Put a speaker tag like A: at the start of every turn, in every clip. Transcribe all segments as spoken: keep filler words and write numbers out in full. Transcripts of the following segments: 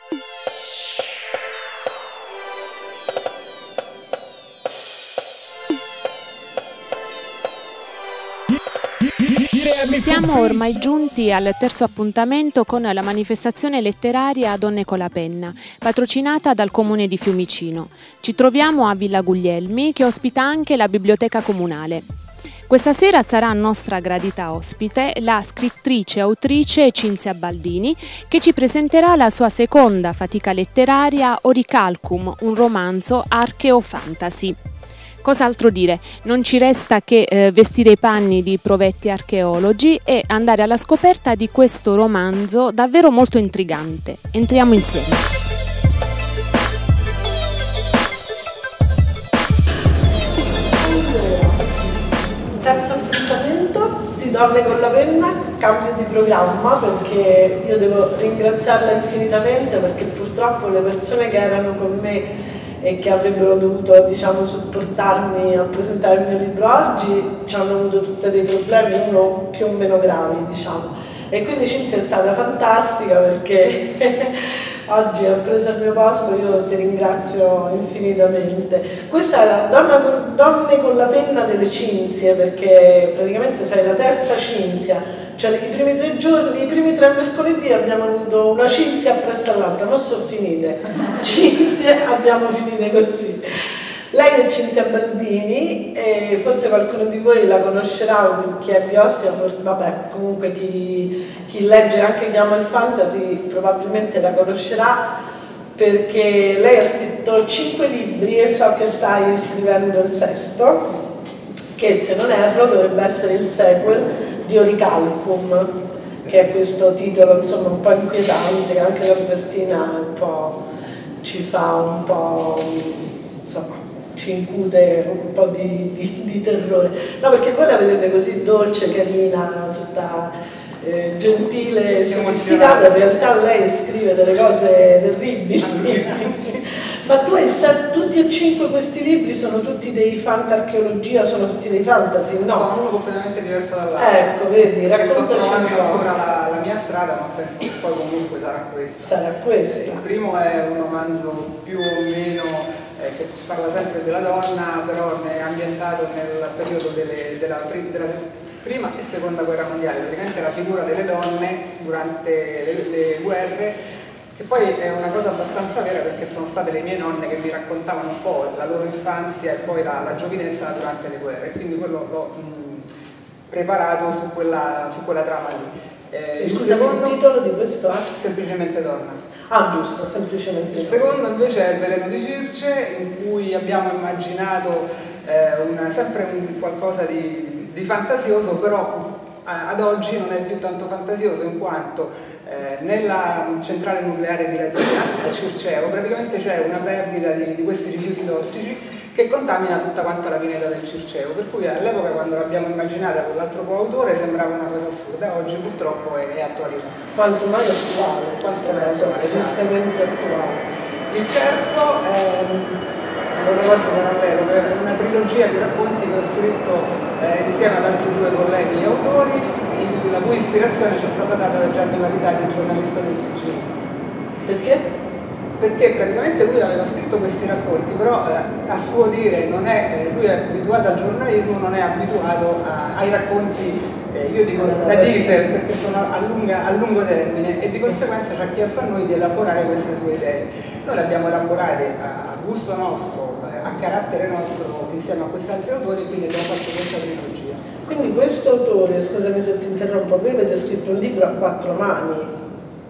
A: Siamo ormai giunti al terzo appuntamento con la manifestazione letteraria Donne con la penna, patrocinata dal Comune di Fiumicino. Ci troviamo a Villa Guglielmi, che ospita anche la Biblioteca Comunale. Questa sera sarà nostra gradita ospite la scrittrice e autrice Cinzia Baldini, che ci presenterà la sua seconda fatica letteraria Oricalcum, un romanzo archeo-fantasy. Cos'altro dire? Non ci resta che eh, vestire i panni di provetti archeologi e andare alla scoperta di questo romanzo davvero molto intrigante. Entriamo insieme.
B: Terzo appuntamento di Donne con la penna, cambio di programma perché io devo ringraziarla infinitamente perché purtroppo le persone che erano con me e che avrebbero dovuto, diciamo, supportarmi a presentare il mio libro oggi ci hanno avuto tutti dei problemi, uno più o meno gravi, diciamo. E quindi Cinzia è stata fantastica perché oggi ha preso il mio posto, io ti ringrazio infinitamente. Questa è la donna con, Donne con la penna delle Cinzie, perché praticamente sei la terza Cinzia. Cioè i primi tre giorni, i primi tre mercoledì abbiamo avuto una Cinzia appresso all'altra, non sono finite. Cinzie abbiamo finite così. Lei è Cinzia Baldini e forse qualcuno di voi la conoscerà, chi è di Ostia, vabbè, comunque chi, chi legge anche chi ama il fantasy probabilmente la conoscerà perché lei ha scritto cinque libri e so che stai scrivendo il sesto, che se non erro dovrebbe essere il sequel di Oricalcum, che è questo titolo insomma un po' inquietante, anche la copertina un po' ci fa un po', insomma, ci incute un po' di, di, di terrore. No, perché voi la vedete così dolce, carina, tutta eh, gentile, sofisticata, in realtà lei scrive delle cose terribili. Ma tu hai tutti e cinque questi libri sono tutti dei fantarcheologia, sono tutti dei fantasy, no?
C: Sono uno completamente diverso dall'altro.
B: Ecco, vedi, raccontaci un po'.
C: ancora la, la mia strada, ma penso che poi comunque sarà questa.
B: Sarà questa.
C: Il primo è un romanzo più o meno eh, che parla sempre della donna, però è ambientato nel periodo delle, della, della prima e seconda guerra mondiale, praticamente la figura delle donne durante le, le guerre. E poi è una cosa abbastanza vera perché sono state le mie nonne che mi raccontavano un po' la loro infanzia e poi la, la giovinezza durante le guerre, quindi quello l'ho preparato su quella, su quella trama lì.
B: Eh, il Scusa, secondo, il titolo di questo è?
C: Semplicemente Donna.
B: Ah, giusto, semplicemente
C: Il donna. Secondo invece è Il veleno di Circe, in cui abbiamo immaginato eh, una, sempre un qualcosa di, di fantasioso, però ad oggi non è più tanto fantasioso in quanto eh, nella centrale nucleare di Latina, a Circeo, praticamente c'è una perdita di, di questi rifiuti tossici che contamina tutta quanta la pineta del Circeo, per cui all'epoca quando l'abbiamo immaginata con l'altro coautore sembrava una cosa assurda, oggi purtroppo è, è attualità.
B: Quanto mai attuale, questa è una tristemente attuale.
C: Il terzo è un romanzo parallelo, che è una trilogia di racconti che ho scritto eh, insieme ad altri due colleghi autori, il, la cui ispirazione ci è stata data da Gianni Maritati, il giornalista del T G.
B: Perché?
C: Perché praticamente lui aveva scritto questi racconti, però eh, a suo dire non è, eh, lui è abituato al giornalismo, non è abituato a, ai racconti, eh, io dico da Diesel, perché sono a, lunga, a lungo termine, e di conseguenza ci ha chiesto a noi di elaborare queste sue idee. Noi le abbiamo elaborate a, a gusto nostro, a carattere nostro, insieme a questi altri autori, quindi abbiamo fatto questa trilogia.
B: Quindi questo autore, scusami se ti interrompo, voi avete scritto un libro a quattro mani?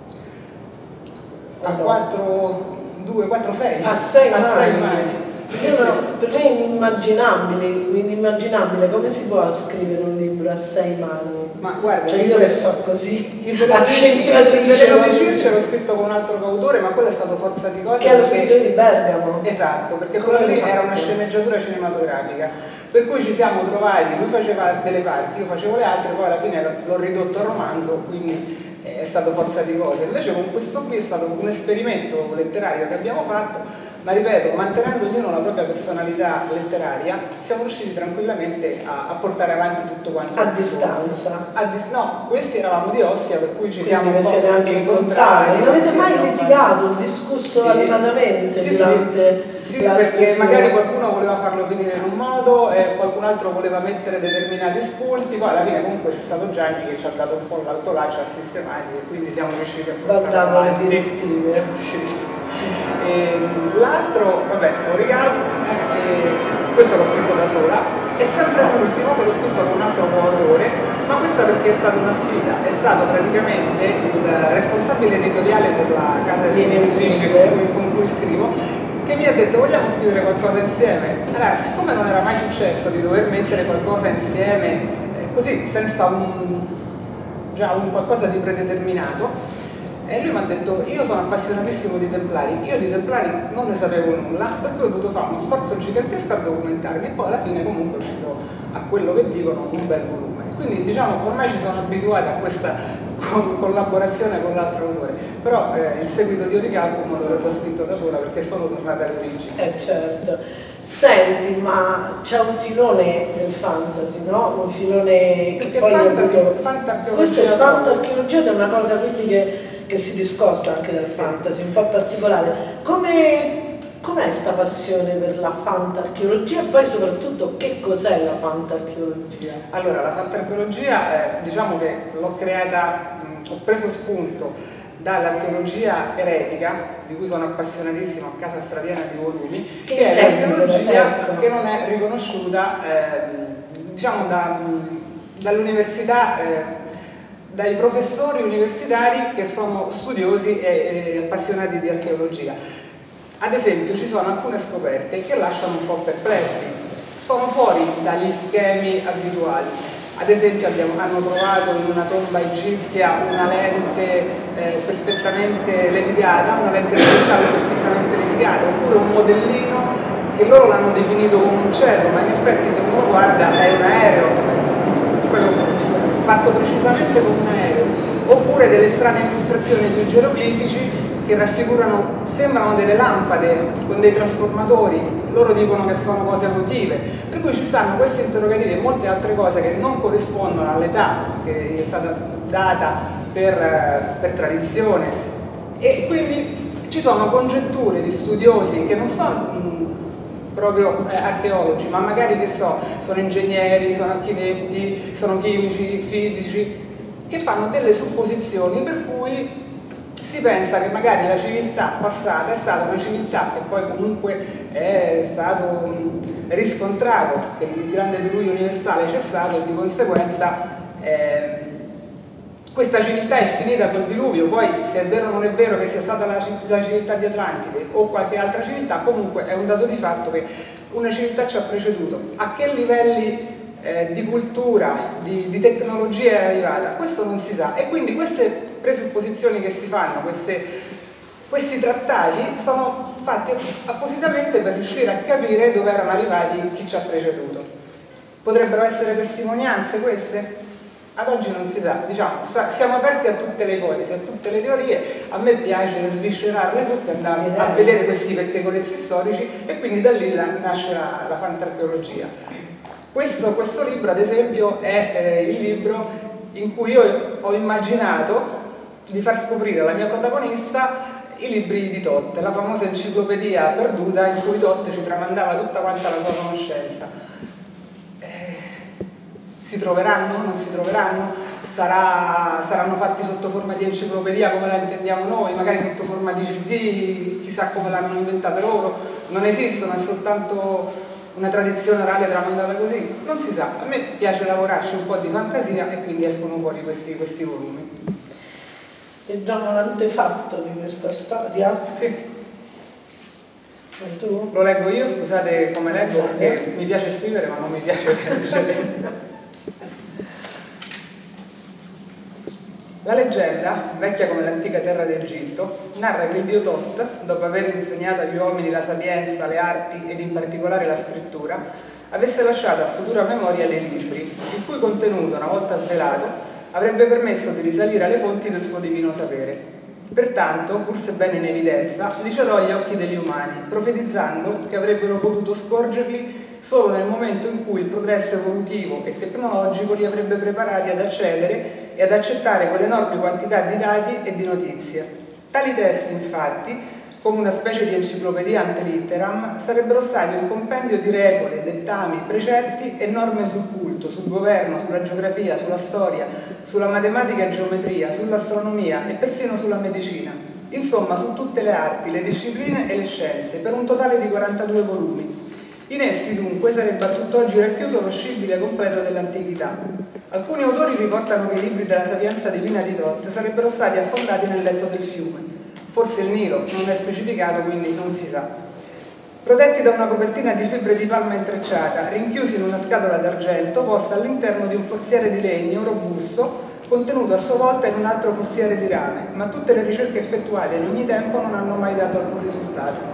C: A quattro, due, quattro, sei.
B: A sei
C: a
B: mani.
C: Sei mani.
B: Io no, per me è inimmaginabile, inimmaginabile come si può scrivere un libro a sei mani.
C: Ma guarda,
B: cioè io che so così,
C: il veleno di Circe l'ho scritto con un altro coautore, ma quello è stato Forza di Cose.
B: Che è lo scrittore di Bergamo.
C: Esatto, perché quello lì era una sceneggiatura cinematografica. Per cui ci siamo trovati, lui faceva delle parti, io facevo le altre, poi alla fine l'ho ridotto a romanzo, quindi è stato Forza di Cose. Invece con questo qui è stato un esperimento letterario che abbiamo fatto, ma ripeto, mantenendo ognuno la propria personalità letteraria, siamo riusciti tranquillamente a, a portare avanti tutto quanto.
B: A distanza?
C: A dis no, questi eravamo di Ostia, per cui ci
B: Quindi
C: siamo un po'
B: siete anche incontrati. Non avete mai litigato, discusso sì. animatamente
C: sì,
B: durante
C: sì. Sì, perché stesura. Magari qualcuno voleva farlo finire in un modo e qualcun altro voleva mettere determinati spunti, poi alla fine comunque c'è stato Gianni che ci ha dato un po' l'altolaccio a sistemati e quindi siamo riusciti a portare avanti
B: le direttive.
C: Sì. L'altro, vabbè, è Origami, eh, questo l'ho scritto da sola, e sempre l'ultimo che l'ho scritto con un altro coautore, ma questa perché è stata una sfida, è stato praticamente il responsabile editoriale della casa di editrici con, con cui scrivo, che mi ha detto vogliamo scrivere qualcosa insieme. Allora, siccome non era mai successo di dover mettere qualcosa insieme eh, così, senza un, già un qualcosa di predeterminato, e lui mi ha detto, io sono appassionatissimo di Templari, io di Templari non ne sapevo nulla, per cui ho dovuto fare uno sforzo gigantesco a documentarmi e poi alla fine comunque è uscito a quello che dicono un bel volume. Quindi diciamo ormai ci sono abituati a questa collaborazione con l'altro autore, però eh, il seguito di Oricalcum l'ho scritto da sola perché sono tornata alle origini.
B: Eh certo. Senti, ma c'è un filone nel fantasy, no? Un filone che
C: perché
B: poi
C: fantasy,
B: è avuto...
C: fantarcheologia.
B: Questo è fantarcheologia ed è una cosa quindi che che si discosta anche dal fantasy, un po' particolare. Come com'è sta passione per la fantarcheologia e poi soprattutto che cos'è la fantarcheologia?
C: Allora, la fantarcheologia, eh, diciamo che l'ho creata, mh, ho preso spunto dall'archeologia eretica, di cui sono appassionatissimo, a casa strapiena di volumi, che, che è l'archeologia ecco. che non è riconosciuta eh, diciamo da, dall'università eh, dai professori universitari che sono studiosi e, e appassionati di archeologia. Ad esempio ci sono alcune scoperte che lasciano un po' perplessi, sono fuori dagli schemi abituali. Ad esempio abbiamo, hanno trovato in una tomba egizia una lente eh, perfettamente levigata, una lente di cristallo perfettamente levigata, oppure un modellino che loro l'hanno definito come un uccello, ma in effetti se uno lo guarda è un aereo, quello fatto precisamente con un aereo, oppure delle strane illustrazioni sui geroglifici che raffigurano, sembrano delle lampade con dei trasformatori, loro dicono che sono cose votive, per cui ci stanno questi interrogativi e molte altre cose che non corrispondono all'età che è stata data per, per tradizione, e quindi ci sono congetture di studiosi che non sono mh, proprio eh, archeologi, ma magari che so, sono ingegneri, sono architetti, sono chimici, fisici, che fanno delle supposizioni per cui si pensa che magari la civiltà passata è stata una civiltà che poi comunque è stato mh, riscontrato che il grande diluvio universale c'è stato e di conseguenza eh, questa civiltà è finita col diluvio, poi se è vero o non è vero che sia stata la, la civiltà di Atlantide o qualche altra civiltà, comunque è un dato di fatto che una civiltà ci ha preceduto. A che livelli eh, di cultura, di, di tecnologia è arrivata? Questo non si sa, e quindi queste presupposizioni che si fanno, queste, questi trattati sono fatti appositamente per riuscire a capire dove erano arrivati chi ci ha preceduto. Potrebbero essere testimonianze queste? Ad oggi non si sa, diciamo, siamo aperti a tutte le ipotesi, a tutte le teorie, a me piace sviscerarle tutte, andare a vedere questi pettegolezzi storici e quindi da lì la, nasce la, la fantarcheologia. Questo, questo libro, ad esempio, è eh, il libro in cui io ho immaginato di far scoprire alla mia protagonista i libri di Toth, la famosa enciclopedia perduta in cui Toth ci tramandava tutta quanta la sua conoscenza. Si troveranno? Non si troveranno? Sarà, saranno fatti sotto forma di enciclopedia come la intendiamo noi, magari sotto forma di C D, chissà come l'hanno inventata loro, non esistono, è soltanto una tradizione orale tramandata così, non si sa. A me piace lavorarci un po' di fantasia e quindi escono fuori questi, questi volumi.
B: Leggiamo l'antefatto di questa storia?
C: Sì.
B: E tu?
C: Lo leggo io, scusate come leggo, perché mi piace scrivere ma non mi piace leggere. La leggenda, vecchia come l'antica terra d'Egitto, narra che il dio Toth, dopo aver insegnato agli uomini la sapienza, le arti ed in particolare la scrittura, avesse lasciato a futura memoria dei libri, il cui contenuto, una volta svelato, avrebbe permesso di risalire alle fonti del suo divino sapere. Pertanto, pur sebbene in evidenza, li celò agli occhi degli umani, profetizzando che avrebbero potuto scorgerli solo nel momento in cui il progresso evolutivo e tecnologico li avrebbe preparati ad accedere e ad accettare quell'enorme quantità di dati e di notizie. Tali testi, infatti, come una specie di enciclopedia ante litteram, sarebbero stati un compendio di regole, dettami, precetti e norme sul culto, sul governo, sulla geografia, sulla storia, sulla matematica e geometria, sull'astronomia e persino sulla medicina. Insomma, su tutte le arti, le discipline e le scienze, per un totale di quarantadue volumi. In essi, dunque, sarebbe a tutt'oggi racchiuso lo scibile completo dell'antichità. Alcuni autori riportano che i libri della sapienza divina di Thoth sarebbero stati affondati nel letto del fiume. Forse il Nilo, non è specificato, quindi non si sa. Protetti da una copertina di fibre di palma intrecciata, rinchiusi in una scatola d'argento posta all'interno di un forziere di legno robusto, contenuto a sua volta in un altro forziere di rame, ma tutte le ricerche effettuate in ogni tempo non hanno mai dato alcun risultato.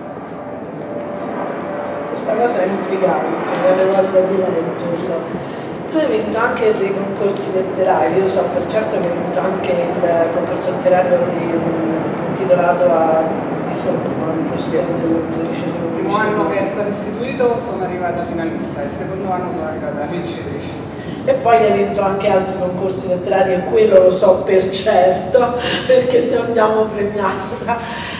B: Questa cosa è intrigante, mi avevo voglia di leggerlo. Tu hai vinto anche dei concorsi letterari, io so per certo che hai vinto anche il concorso letterario di, intitolato a Isoppima, giusto? Del tredicesimo
C: Il primo anno che è stato istituito sono arrivata finalista, il secondo anno sono arrivata vincitrice.
B: E poi hai vinto anche altri concorsi letterari e quello lo so per certo, perché ti abbiamo premiata.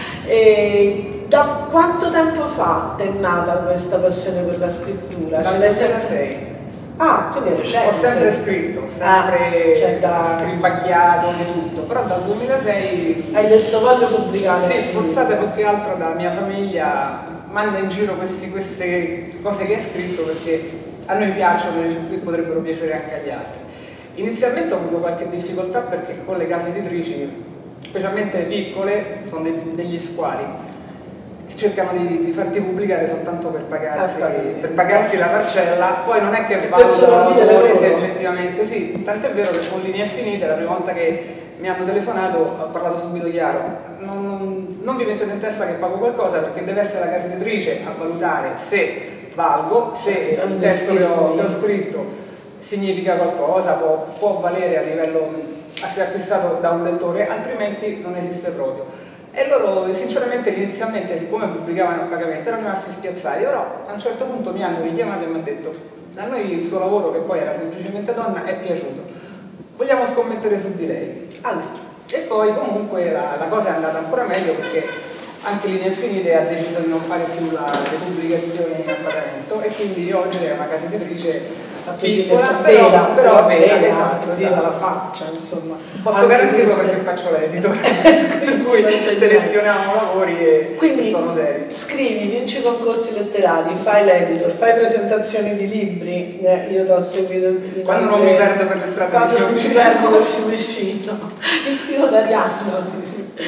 B: E da quanto tempo fa è nata questa passione per la scrittura?
C: Dal duemilasei.
B: Ah, quindi è recente.
C: Ho sempre scritto, ho sempre
B: ah, cioè da...
C: scribacchiato di tutto, però dal duemilasei...
B: Hai detto voglio pubblicare?
C: Sì, forzate più che altro dalla mia famiglia, manda in giro questi, queste cose che hai scritto perché a noi piacciono e potrebbero piacere anche agli altri. Inizialmente ho avuto qualche difficoltà perché con le case editrici, specialmente piccole, sono dei, degli squali. Cercano di, di farti pubblicare soltanto per pagarsi, ah, per pagarsi la parcella, poi non è che valutano l'autore se effettivamente sì, tant'è vero che con Linee Finite la prima volta che mi hanno telefonato ho parlato subito chiaro, non, non, non vi mettete in testa che pago qualcosa perché deve essere la casa editrice a valutare se valgo, se il testo che ho, che ho scritto significa qualcosa, può, può valere a livello a essere acquistato da un lettore, altrimenti non esiste proprio. E loro sinceramente inizialmente, siccome pubblicavano a pagamento, erano rimasti spiazzati, però a un certo punto mi hanno richiamato e mi hanno detto a noi il suo lavoro, che poi era semplicemente donna, è piaciuto, vogliamo scommettere su di lei. Ah, e poi comunque la, la cosa è andata ancora meglio perché anche Linee Finite ha deciso di non fare più la, le pubblicazioni a pagamento e quindi oggi è una casa editrice piccola, però,
B: vera,
C: però vera,
B: vera,
C: esatto,
B: vera
C: esatto.
B: la faccia, insomma.
C: Posso garantirlo se... perché faccio l'editor, per cui selezioniamo lavori e
B: quindi
C: sono seri.
B: Scrivi, vinci concorsi letterari, fai l'editor, fai presentazioni di libri, eh, io ti ho seguito
C: quando non mi perdo per le strade
B: quando
C: di
B: Fiumicino, quando mi perdo per Fiumicino, il filo d'Arianna.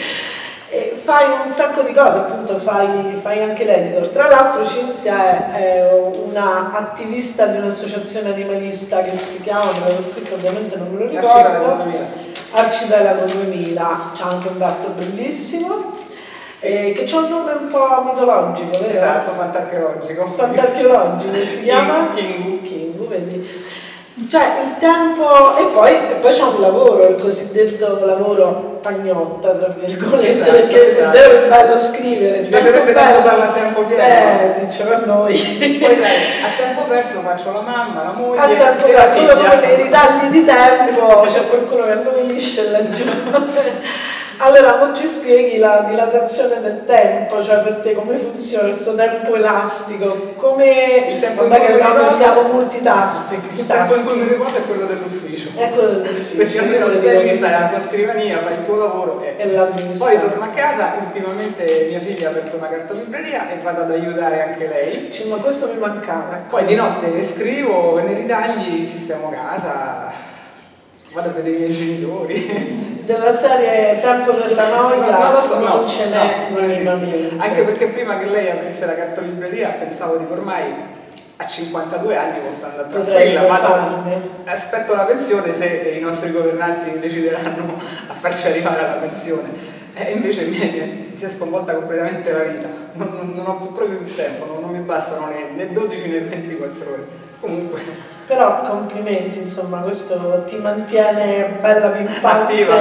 B: E fai un sacco di cose, appunto fai, fai anche l'editor. Tra l'altro Cinzia è, è una attivista di un'associazione animalista che si chiama, me l'avevo scritto ovviamente non me lo ricordo, Arcipelago duemila, c'è anche un gatto bellissimo, eh, che c'ha un nome un po' mitologico, vero?
C: Esatto, fantarcheologico.
B: Fantarcheologico, si chiama?
C: Kingu.
B: Kingu, vedi? Cioè il tempo, e poi, e poi c'è un lavoro, il cosiddetto lavoro pagnotta, tra virgolette, esatto, perché esatto. È vero è bello scrivere,
C: mi piacerebbe tanto farlo a tempo pieno.
B: Eh, diceva noi.
C: Poi dai, a tempo perso faccio la mamma, la moglie,
B: a tempo perso, come nei ritagli di tempo, c'è qualcuno che annuisce laggiù. Allora, non ci spieghi la dilatazione del tempo, cioè per te come funziona questo tempo elastico, come
C: il tempo
B: vabbè che
C: noi
B: siamo multitasking,
C: il tempo in cui mi riposo è quello dell'ufficio,
B: è quello dell'ufficio,
C: perché almeno stai lì, stai alla tua scrivania, fai il tuo lavoro e,
B: e
C: poi torno a casa. Ultimamente mia figlia ha aperto una cartolibreria e vado ad aiutare anche lei.
B: Cioè, ma questo mi mancava.
C: Poi di notte scrivo e nei ritagli sistemo casa, vado a vedere i miei genitori.
B: Della serie tempo per la noia no, non, so, non no, ce n'è
C: no, minimamente. Anche perché prima che lei aprisse la cartolibreria pensavo che ormai a cinquantadue anni posso andare tranquilla, vado, aspetto la pensione se i nostri governanti decideranno a farci arrivare alla pensione. E invece mi, mi si è sconvolta completamente la vita, non, non, non ho più proprio più tempo, non, non mi bastano né, né dodici né ventiquattro ore. Comunque.
B: Però complimenti, insomma, questo ti mantiene bella pimpante
C: attiva.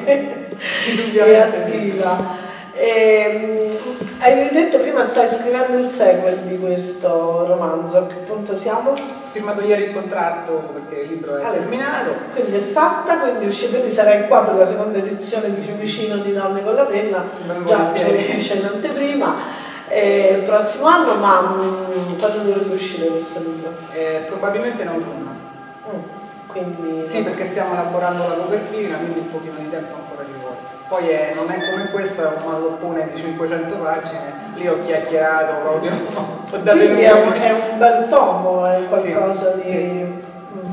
B: e attiva. E, hai detto prima stai scrivendo il sequel di questo romanzo, a che punto siamo?
C: Ho firmato ieri il contratto perché il libro è allora, terminato.
B: Quindi è fatta, quindi uscite, quindi sarai qua per la seconda edizione di Fiumicino di Donne con la penna, già ce lo dice in anteprima, eh, il prossimo anno, ma mh, quando dovrebbe uscire questo libro?
C: Eh, probabilmente in autunno.
B: Mm, quindi...
C: Sì, perché stiamo elaborando la copertina, quindi un pochino di tempo ancora ci vuole. Poi è, non è come questa, un malloppone di cinquecento pagine, lì ho chiacchierato proprio, ho dato
B: quindi è un, è un bel tomo, è qualcosa sì, di...
C: Sì.
B: Mm.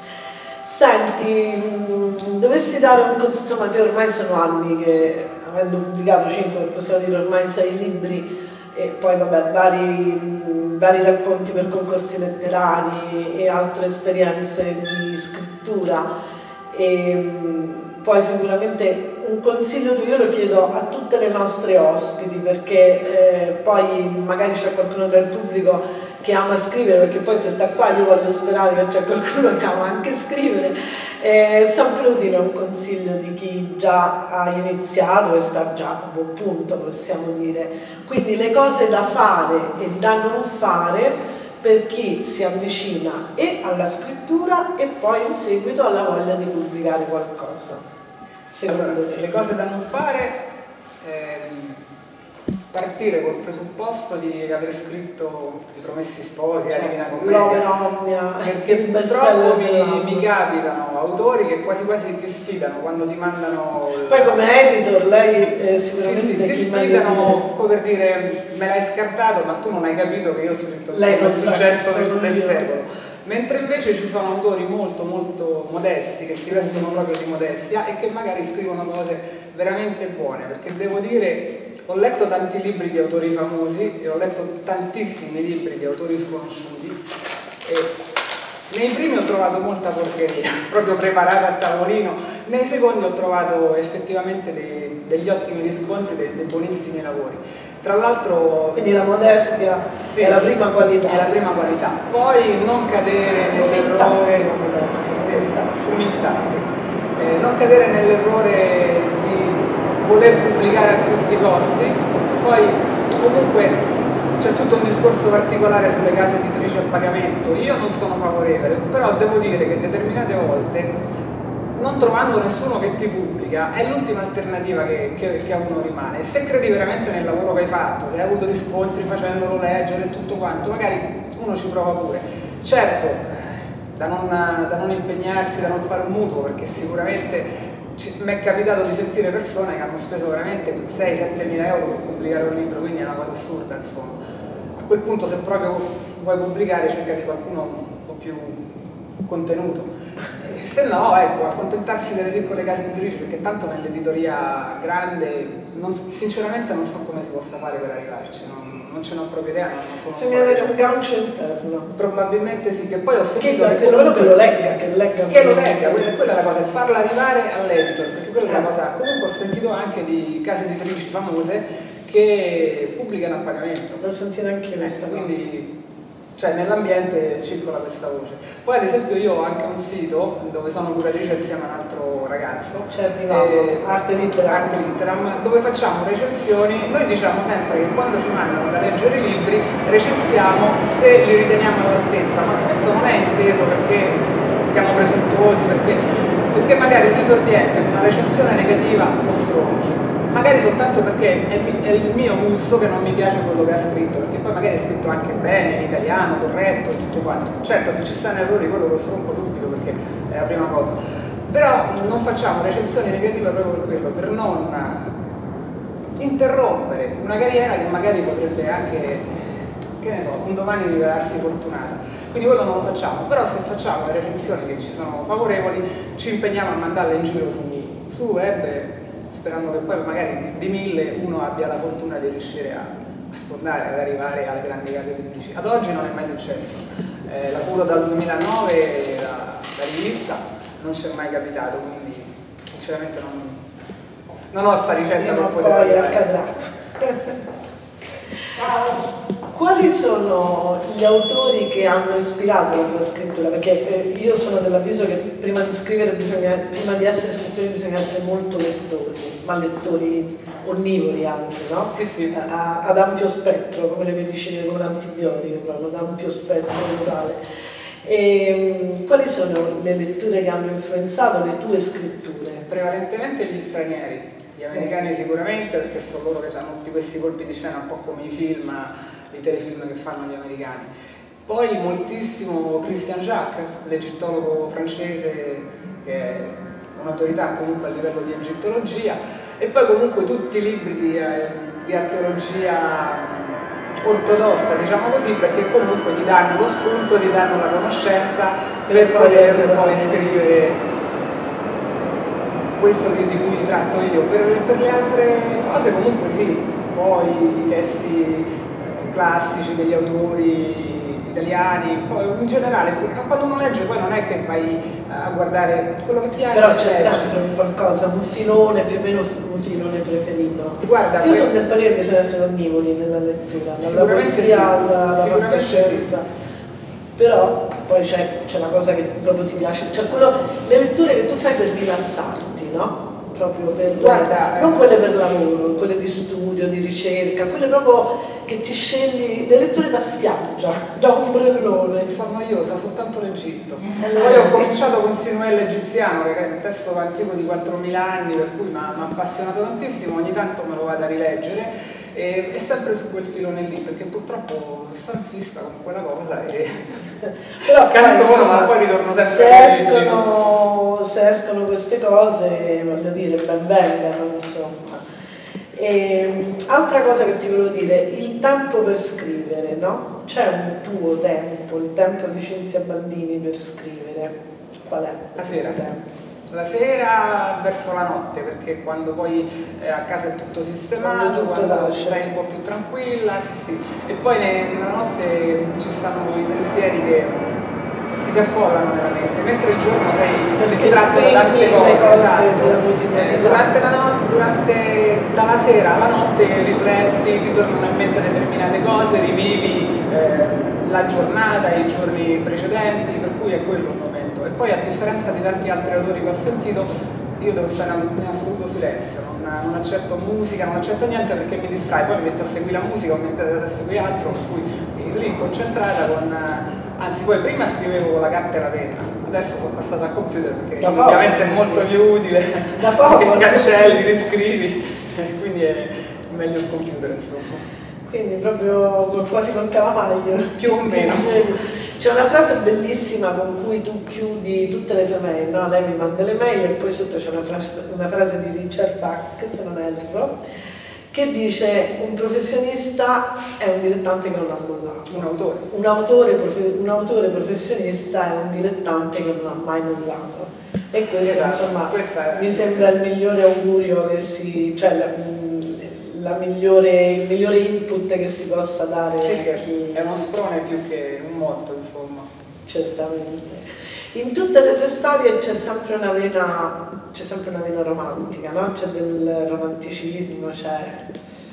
B: Senti, mh, dovessi dare un consiglio, insomma te ormai sono anni che, avendo pubblicato cinque, possiamo dire ormai sei libri, e poi vabbè, vari, mh, vari racconti per concorsi letterari e altre esperienze di scrittura, e mh, poi sicuramente un consiglio tuo io lo chiedo a tutte le nostre ospiti, perché eh, poi magari c'è qualcuno tra il pubblico che ama scrivere, perché poi se sta qua io voglio sperare che c'è qualcuno che ama anche scrivere, è sempre utile un consiglio di chi già ha iniziato e sta già a buon punto, possiamo dire. Quindi le cose da fare e da non fare per chi si avvicina e alla scrittura e poi in seguito alla voglia di pubblicare qualcosa. Secondo
C: allora,
B: te?
C: Le cose da non fare, ehm, partire col presupposto di aver scritto I Promessi Sposi,
B: cioè,
C: la Divina Commedia,
B: l'opera omnia,
C: perché purtroppo mi, mi capitano autori che quasi quasi ti sfidano quando ti mandano il...
B: Poi come editor lei eh, sicuramente
C: sì, sì, ti sfidano come per dire me l'hai scartato ma tu non hai capito che io ho scritto il successo del secolo. Mentre invece ci sono autori molto molto modesti, che si vestono proprio di modestia e che magari scrivono cose veramente buone, perché devo dire, ho letto tanti libri di autori famosi e ho letto tantissimi libri di autori sconosciuti e nei primi ho trovato molta porcheria, proprio preparata a tavolino, nei secondi ho trovato effettivamente dei, degli ottimi riscontri, dei, dei buonissimi lavori. Tra l'altro...
B: Quindi la modestia sì, è la prima qualità.
C: È la prima qualità. Poi non cadere nell'errore...
B: Modestia,
C: sì, umiltà, sì. Eh, non cadere nell'errore di voler pubblicare a tutti i costi. Poi comunque c'è tutto un discorso particolare sulle case editrici a pagamento. Io non sono favorevole, però devo dire che determinate volte, non trovando nessuno che ti pubblica, è l'ultima alternativa che, che, che a uno rimane. E se credi veramente nel lavoro che hai fatto, se hai avuto riscontri facendolo leggere e tutto quanto, magari uno ci prova pure. Certo, da non, da non impegnarsi, da non fare un mutuo, perché sicuramente mi è capitato di sentire persone che hanno speso veramente sei sette mila euro per pubblicare un libro, quindi è una cosa assurda, insomma. A quel punto, se proprio vuoi pubblicare, cerca di qualcuno un po' più contenuto. Se no, ecco, accontentarsi delle piccole case editrici, perché tanto nell'editoria grande non, sinceramente non so come si possa fare per arrivarci, non, non ce n'ho proprio idea.
B: Bisogna avere un gancio interno.
C: Probabilmente sì, che poi ho sentito
B: che, che, comunque, che lo legga, che legga.
C: Che lo legga, quella, quella è la cosa, è farla arrivare all'editor, perché quella è la cosa. Comunque ho sentito anche di case editrici famose che pubblicano a pagamento.
B: L'ho sentita anche io questa
C: eh,
B: cosa.
C: Quindi, cioè nell'ambiente circola questa voce. Poi ad esempio io ho anche un sito dove sono curatrice insieme a un altro ragazzo,
B: cioè eh, Arte Litteram.
C: Arte Litteram, dove facciamo recensioni. Noi diciamo sempre che quando ci mandano da leggere i libri recensiamo se li riteniamo all'altezza, ma questo non è inteso perché siamo presuntuosi, perché, perché magari un esordiente con una recensione negativa lo stronchi. Magari soltanto perché è, è il mio gusto che non mi piace quello che ha scritto, perché poi magari è scritto anche bene, in italiano, corretto e tutto quanto. Certo, se ci stanno errori quello lo stronco subito perché è la prima cosa. Però non facciamo recensioni negative proprio per quello, per non interrompere una carriera che magari potrebbe anche, che ne so, un domani rivelarsi fortunata. Quindi quello non lo facciamo, però se facciamo le recensioni che ci sono favorevoli, ci impegniamo a mandarle in giro su, su web, sperando che poi magari di, di mille uno abbia la fortuna di riuscire a, a sfondare, ad arrivare alle grandi case editrici. Ad oggi non è mai successo, eh, la curo dal duemilanove, la, la rivista, non ci è mai capitato, quindi sinceramente non, non ho sta ricetta
B: prima
C: per
B: o
C: poter
B: poi accadrà. Quali sono gli autori che hanno ispirato la tua scrittura? Perché eh, io sono dell'avviso che prima di scrivere bisogna, prima di essere scrittori bisogna essere molto lettori, ma lettori onnivori anche, no?
C: Sì, sì.
B: A, ad ampio spettro, come le medicine, come l'antibiotico, proprio ad ampio spettro totale. E, quali sono le letture che hanno influenzato le tue scritture?
C: Prevalentemente gli stranieri, gli americani sicuramente, perché sono loro che hanno tutti questi colpi di scena, un po' come i film, i telefilm che fanno gli americani. Poi moltissimo Christian Jacques, l'egittologo francese, che è un'autorità comunque a livello di egittologia, e poi comunque tutti i libri di, eh, di archeologia ortodossa, diciamo così, perché comunque ti danno lo spunto, ti danno la conoscenza per poter poi scrivere questo di, di cui tratto io. Per, per le altre cose comunque sì, poi i testi eh, classici degli autori italiani, poi in generale, quando uno legge poi non è che vai a guardare quello che piace.
B: Però c'è sempre un qualcosa, un filone, più o meno un filone preferito.
C: Guarda,
B: sì, io sono del parere che bisogna essere onnivori nella lettura, dalla poesia
C: sì,
B: alla, alla fantascienza.
C: Sì.
B: Però poi c'è la cosa che proprio ti piace, cioè quello, le letture che tu fai per rilassarti, no? Proprio per,
C: Guarda,
B: non
C: eh.
B: quelle per lavoro, quelle di studio, di ricerca, quelle proprio che ti scegli, le letture da spiaggia, da ombrellone.
C: Sono noiosa, soltanto l'Egitto. Poi ho cominciato con Sinuele egiziano, che è un testo antico di quattromila anni, per cui mi ha appassionato tantissimo, ogni tanto me lo vado a rileggere. E è sempre su quel filone lì, perché purtroppo sto in fissa con quella cosa e
B: però
C: scanto
B: poi,
C: ma poi ritorno sempre
B: se
C: a
B: escono, se escono queste cose, voglio dire, ben vengano, insomma. E, altra cosa che ti volevo dire, il tempo per scrivere, no? C'è un tuo tempo, il tempo di Cinzia Bandini per scrivere, qual è?
C: La sera.
B: Tempo?
C: La sera verso la notte, perché quando poi eh, a casa è tutto sistemato,
B: tutto
C: quando
B: tace.
C: stai un po' più tranquilla, sì sì. E poi nella notte ci stanno i pensieri che ti si affollano nella mente, mentre il giorno sei distratto da tante cose,
B: cose
C: esatto.
B: della quotidianità.
C: Eh, durante la notte, durante dalla sera alla notte rifletti, ti tornano in mente determinate cose, rivivi eh, la giornata, i giorni precedenti, per cui è quello il momento. E poi a differenza di tanti altri autori che ho sentito, io devo stare in assoluto silenzio, non, non accetto musica, non accetto niente perché mi distrae, poi mi metto a seguire la musica o mi metto a seguire altro, per cui lì concentrata con... anzi poi prima scrivevo con la carta e la penna, adesso sono passata al computer perché ovviamente è molto più utile,
B: da poco,
C: che cancelli, riscrivi, quindi è meglio il computer insomma.
B: Quindi proprio quasi col calamaio.
C: Più o meno.
B: C'è una frase bellissima con cui tu chiudi tutte le tue mail, no? Lei mi manda le mail e poi sotto c'è una frase, una frase di Richard Bach, se non erro, che dice: un professionista è un dilettante che non ha mollato.
C: Un autore.
B: Un autore, profe, un autore professionista è un dilettante che non ha mai mollato. E questo, esatto, insomma, è... mi sembra il migliore augurio che si... Cioè, la, la migliore, il migliore input che si possa dare.
C: Sì,
B: a chi...
C: è uno sprone più che un motto, insomma.
B: Certamente. In tutte le tue storie c'è sempre una vena, c'è sempre una vena romantica, no? C'è del romanticismo, c'è...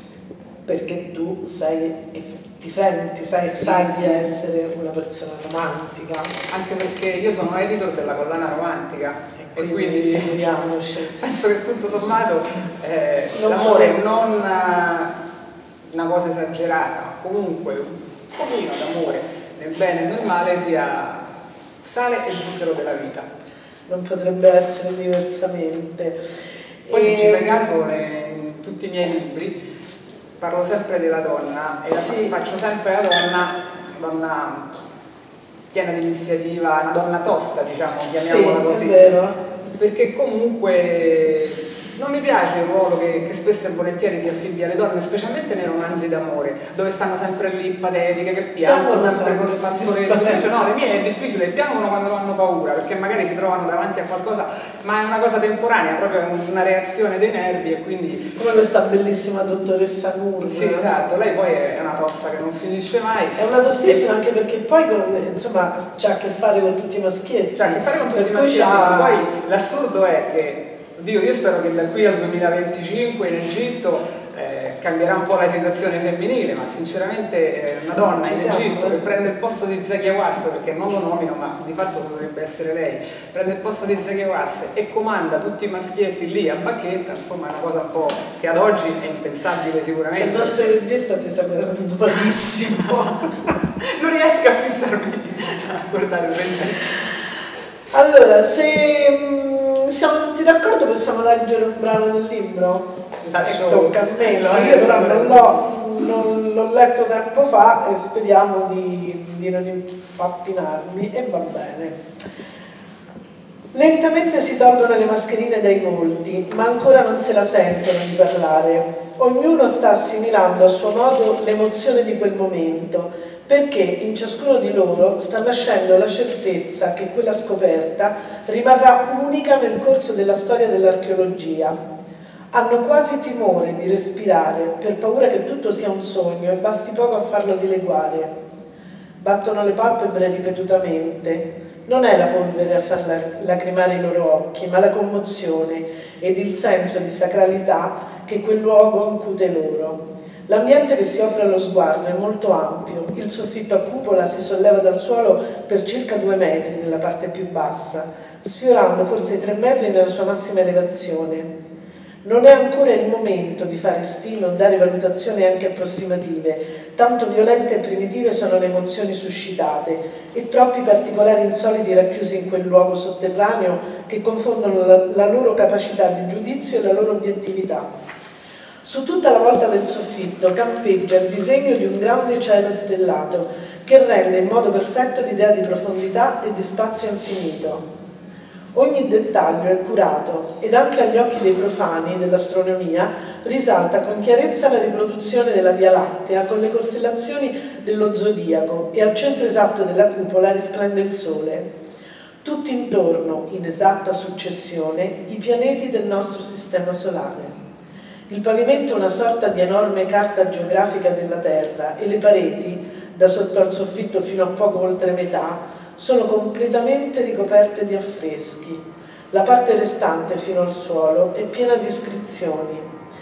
B: perché tu sei, ti senti, sai, sì, sai sì. di essere una persona romantica.
C: Anche perché io sono editor della collana romantica. E quindi,
B: quindi figuriamoci.
C: Penso che tutto sommato eh, l'amore non una, una cosa esagerata, ma comunque un pochino d'amore nel bene e nel male sia sale e zucchero della vita.
B: Non potrebbe essere diversamente.
C: Poi
B: e...
C: se ci fai caso in tutti i miei libri parlo sempre della donna e sì. faccio sempre la donna, donna piena di iniziativa, una donna tosta, diciamo, chiamiamola
B: sì,
C: così.
B: È vero.
C: Perché comunque non mi piace il ruolo che, che spesso e volentieri si affibbia alle donne, specialmente nei romanzi d'amore, dove stanno sempre lì patetiche, che piangono sempre col fazzoletto. Invece no, le mie è difficile, piangono quando hanno paura, perché magari si trovano davanti a qualcosa, ma è una cosa temporanea, proprio una reazione dei nervi e quindi...
B: Come questa bellissima dottoressa Nur.
C: Sì, esatto, lei poi è una tosta che non finisce mai.
B: È una tostissima e... anche perché poi insomma c'ha a che fare con tutti i maschietti.
C: C'ha a che fare con tutti i maschietti, ha... poi l'assurdo è che Oddio, io spero che da qui al duemilaventicinque in Egitto eh, cambierà un po' la situazione femminile, ma sinceramente eh, una donna in Egitto che prende il posto di Zakia Hawass, perché non lo nomino ma di fatto dovrebbe essere lei, prende il posto di Zakia Hawass e comanda tutti i maschietti lì a bacchetta, insomma è una cosa un po' che ad oggi è impensabile sicuramente.
B: Cioè, il nostro regista ti sta guardando malissimo.
C: Non riesco a fissarmi a guardare il regista.
B: Allora, se mh, siamo tutti d'accordo possiamo leggere un brano del libro?
C: Lascio,
B: tocca a me, io però non l'ho, non l'ho letto tempo fa e speriamo di, di non impappinarmi e va bene. Lentamente si tolgono le mascherine dai volti, ma ancora non se la sentono di parlare. Ognuno sta assimilando a suo modo l'emozione di quel momento, perché in ciascuno di loro sta nascendo la certezza che quella scoperta rimarrà unica nel corso della storia dell'archeologia. Hanno quasi timore di respirare per paura che tutto sia un sogno e basti poco a farlo dileguare. Battono le palpebre ripetutamente. Non è la polvere a far lacrimare i loro occhi, ma la commozione ed il senso di sacralità che quel luogo incute loro. L'ambiente che si offre allo sguardo è molto ampio, il soffitto a cupola si solleva dal suolo per circa due metri nella parte più bassa, sfiorando forse i tre metri nella sua massima elevazione. Non è ancora il momento di fare stime o dare valutazioni anche approssimative, tanto violente e primitive sono le emozioni suscitate e troppi particolari insoliti racchiusi in quel luogo sotterraneo che confondono la, la loro capacità di giudizio e la loro obiettività. Su tutta la volta del soffitto campeggia il disegno di un grande cielo stellato che rende in modo perfetto l'idea di profondità e di spazio infinito. Ogni dettaglio è curato ed anche agli occhi dei profani dell'astronomia risalta con chiarezza la riproduzione della Via Lattea con le costellazioni dello zodiaco e al centro esatto della cupola risplende il Sole. Tutti intorno, in esatta successione, i pianeti del nostro sistema solare. Il pavimento è una sorta di enorme carta geografica della Terra e le pareti, da sotto al soffitto fino a poco oltre metà, sono completamente ricoperte di affreschi. La parte restante fino al suolo è piena di iscrizioni.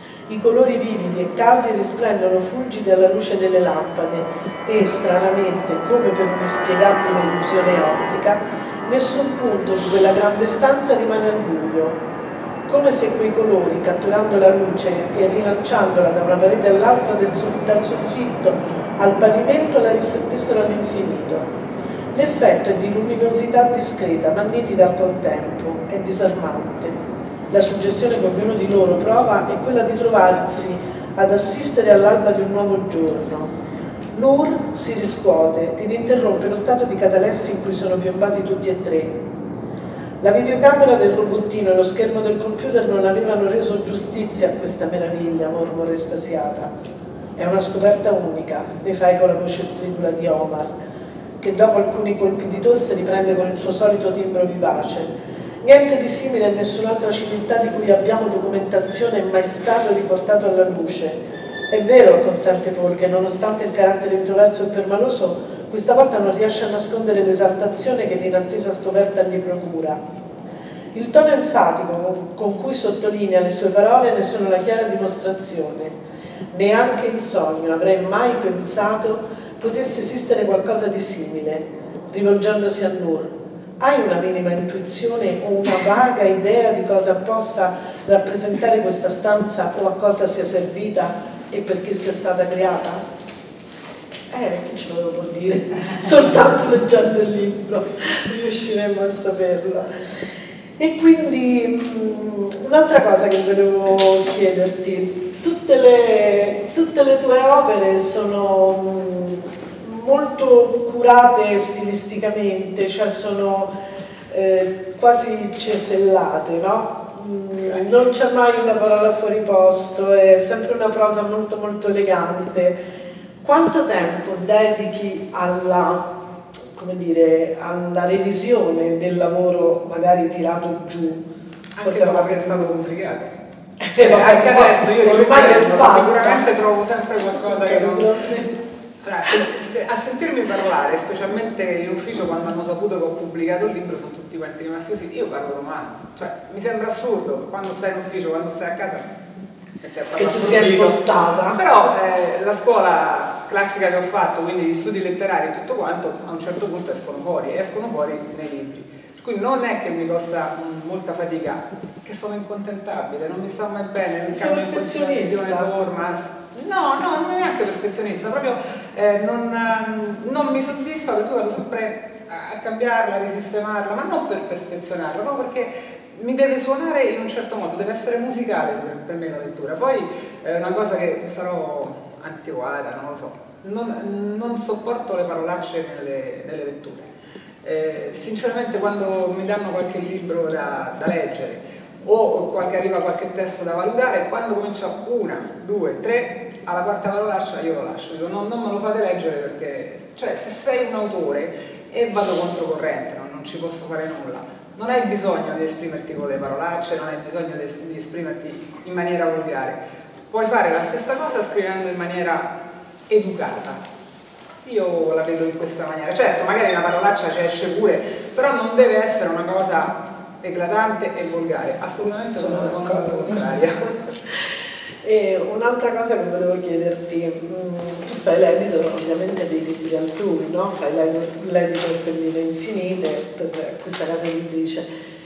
B: I colori vividi e caldi risplendono fulgidi alla luce delle lampade e, stranamente, come per un'inspiegabile illusione ottica, nessun punto di quella grande stanza rimane al buio. Come se quei colori, catturando la luce e rilanciandola da una parete all'altra del soff- dal soffitto al pavimento, la riflettessero all'infinito. L'effetto è di luminosità discreta, ma nitida al contempo, è disarmante. La suggestione che ognuno di loro prova è quella di trovarsi ad assistere all'alba di un nuovo giorno. Nur si riscuote ed interrompe lo stato di catalessi in cui sono piombati tutti e tre. La videocamera del robottino e lo schermo del computer non avevano reso giustizia a questa meraviglia, mormora estasiata. È una scoperta unica, ne fai con la voce stridula di Omar, che dopo alcuni colpi di tosse riprende con il suo solito timbro vivace. Niente di simile a nessun'altra civiltà di cui abbiamo documentazione è mai stato riportato alla luce. È vero, consente Paul, che nonostante il carattere introverso e permaloso, questa volta non riesce a nascondere l'esaltazione che l'inattesa scoperta gli procura. Il tono enfatico con cui sottolinea le sue parole ne sono la chiara dimostrazione. Neanche in sogno avrei mai pensato potesse esistere qualcosa di simile. Rivolgendosi a Nur, hai una minima intuizione o una vaga idea di cosa possa rappresentare questa stanza o a cosa sia servita e perché sia stata creata? Eh, chi ce lo può dire? Soltanto leggendo il libro riusciremo a saperlo. E quindi un'altra cosa che volevo chiederti, tutte le, tutte le tue opere sono molto curate stilisticamente, cioè sono eh, quasi cesellate, no? Non c'è mai una parola fuori posto, è sempre una prosa molto molto elegante. Quanto tempo dedichi alla, come dire, alla revisione del lavoro magari tirato giù?
C: Anche
B: Forse
C: dopo che è stato complicato.
B: Eh,
C: cioè, anche adesso io
B: ormai è fatto.
C: Sicuramente trovo sempre qualcosa che non... Allora, se, a sentirmi parlare, specialmente in ufficio quando hanno saputo che ho pubblicato il libro, sono tutti quanti rimasti così. Io parlo romano, cioè mi sembra assurdo quando stai in ufficio, quando stai a casa,
B: che tu sia impostata.
C: Però eh, la scuola classica che ho fatto, quindi gli studi letterari e tutto quanto, a un certo punto escono fuori, escono fuori nei libri. Per cui non è che mi costa mh, molta fatica, che sono incontentabile, non mi sta mai bene, non cambio in continuazione forma. No, no, non è neanche perfezionista, proprio eh, non, non mi soddisfa, per cui vado sempre a cambiarla, a risistemarla, ma non per perfezionarla, proprio perché mi deve suonare in un certo modo, deve essere musicale per, per me la lettura. Poi è una cosa che sarò antiquata, non lo so, non, non sopporto le parolacce nelle, nelle letture. Eh, sinceramente quando mi danno qualche libro da, da leggere o qualche, arriva qualche testo da valutare, quando comincia una, due, tre, alla quarta parolaccia io lo lascio, dico, no, non me lo fate leggere perché, cioè, se sei un autore e vado controcorrente, no, non ci posso fare nulla, non hai bisogno di esprimerti con le parolacce, non hai bisogno di, di esprimerti in maniera volgare, puoi fare la stessa cosa scrivendo in maniera educata. Io la vedo in questa maniera, certo magari una parolaccia ci esce pure, però non deve essere una cosa eclatante e volgare, assolutamente sono una cosa contraria.
B: E un'altra cosa che volevo chiederti, tu fai l'editor ovviamente dei libri altrui, no? Fai l'editor per Linee Infinite, per questa casa editrice,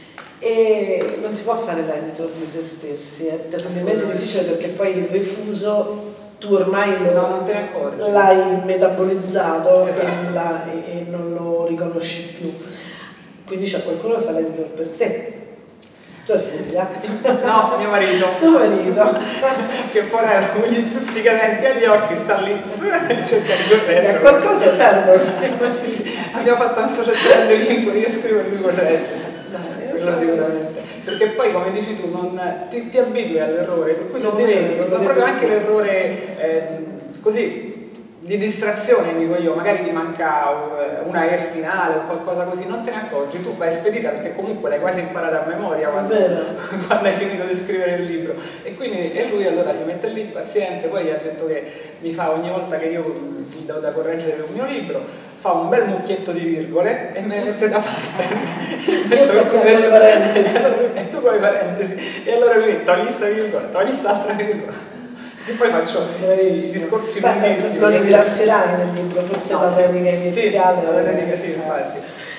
B: e non si può fare l'editor di se stessi, è terribilmente difficile perché poi il refuso tu ormai
C: no,
B: l'hai metabolizzato,
C: esatto.
B: e, la, e, e non lo riconosci più, quindi c'è qualcuno che fa l'editor per te. Tua figlia?
C: No, mio marito.
B: Tuo marito.
C: Che poi era con gli stuzzicadenti agli occhi, sta lì e cerca di correggere.
B: A qualcosa serve.
C: Sì, sì. Abbiamo fatto un'associazione di lingue, io scrivo e lui corregge. Quello sicuramente. Perché poi, come dici tu, non, ti, ti abitui all'errore, per cui non vedi, ma proprio anche l'errore eh, così di distrazione, dico io, magari ti manca una E finale o qualcosa così, non te ne accorgi, tu vai spedita perché comunque l'hai quasi imparata a memoria quando, quando hai finito di scrivere il libro. E quindi e lui allora si mette lì paziente, poi ha detto che mi fa ogni volta che io gli do da correggere un mio libro, fa un bel mucchietto di virgole e me ne mette da parte.
B: Io sto con le parentesi.
C: E tu con le parentesi. E allora lui togli sta virgola, togli st'altra virgola. E poi faccio i discorsi lunghissimi.
B: Lo ringrazierai nel libro, forse no, la dedica iniziale.
C: Sì, la dedica sì, infatti.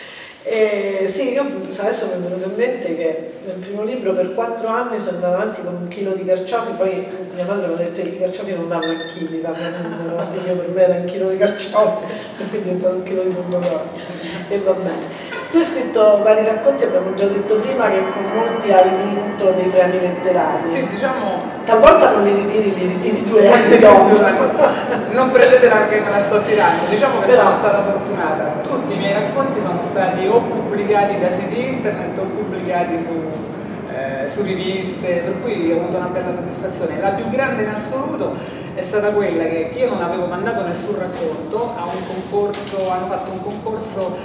B: E, sì, io adesso mi è venuto in mente che nel primo libro per quattro anni sono andata avanti con un chilo di carciofi, poi mia madre mi ha detto che i carciofi non vanno a chili, vanno a io per me era un chilo di carciofi e quindi è diventato un chilo di pomodoro. E va bene. Tu hai scritto vari racconti, abbiamo già detto prima che con molti hai vinto dei premi letterari.
C: Sì, diciamo.
B: Talvolta non li ritiri, li ritiri due anni dopo.
C: Non prendetela che me la sto tirando, diciamo che Però... sono stata fortunata. Tutti i miei racconti sono stati o pubblicati da siti internet o pubblicati su, eh, su riviste, per cui ho avuto una bella soddisfazione. La più grande in assoluto è stata quella che io non avevo mandato nessun racconto a un concorso, hanno fatto un concorso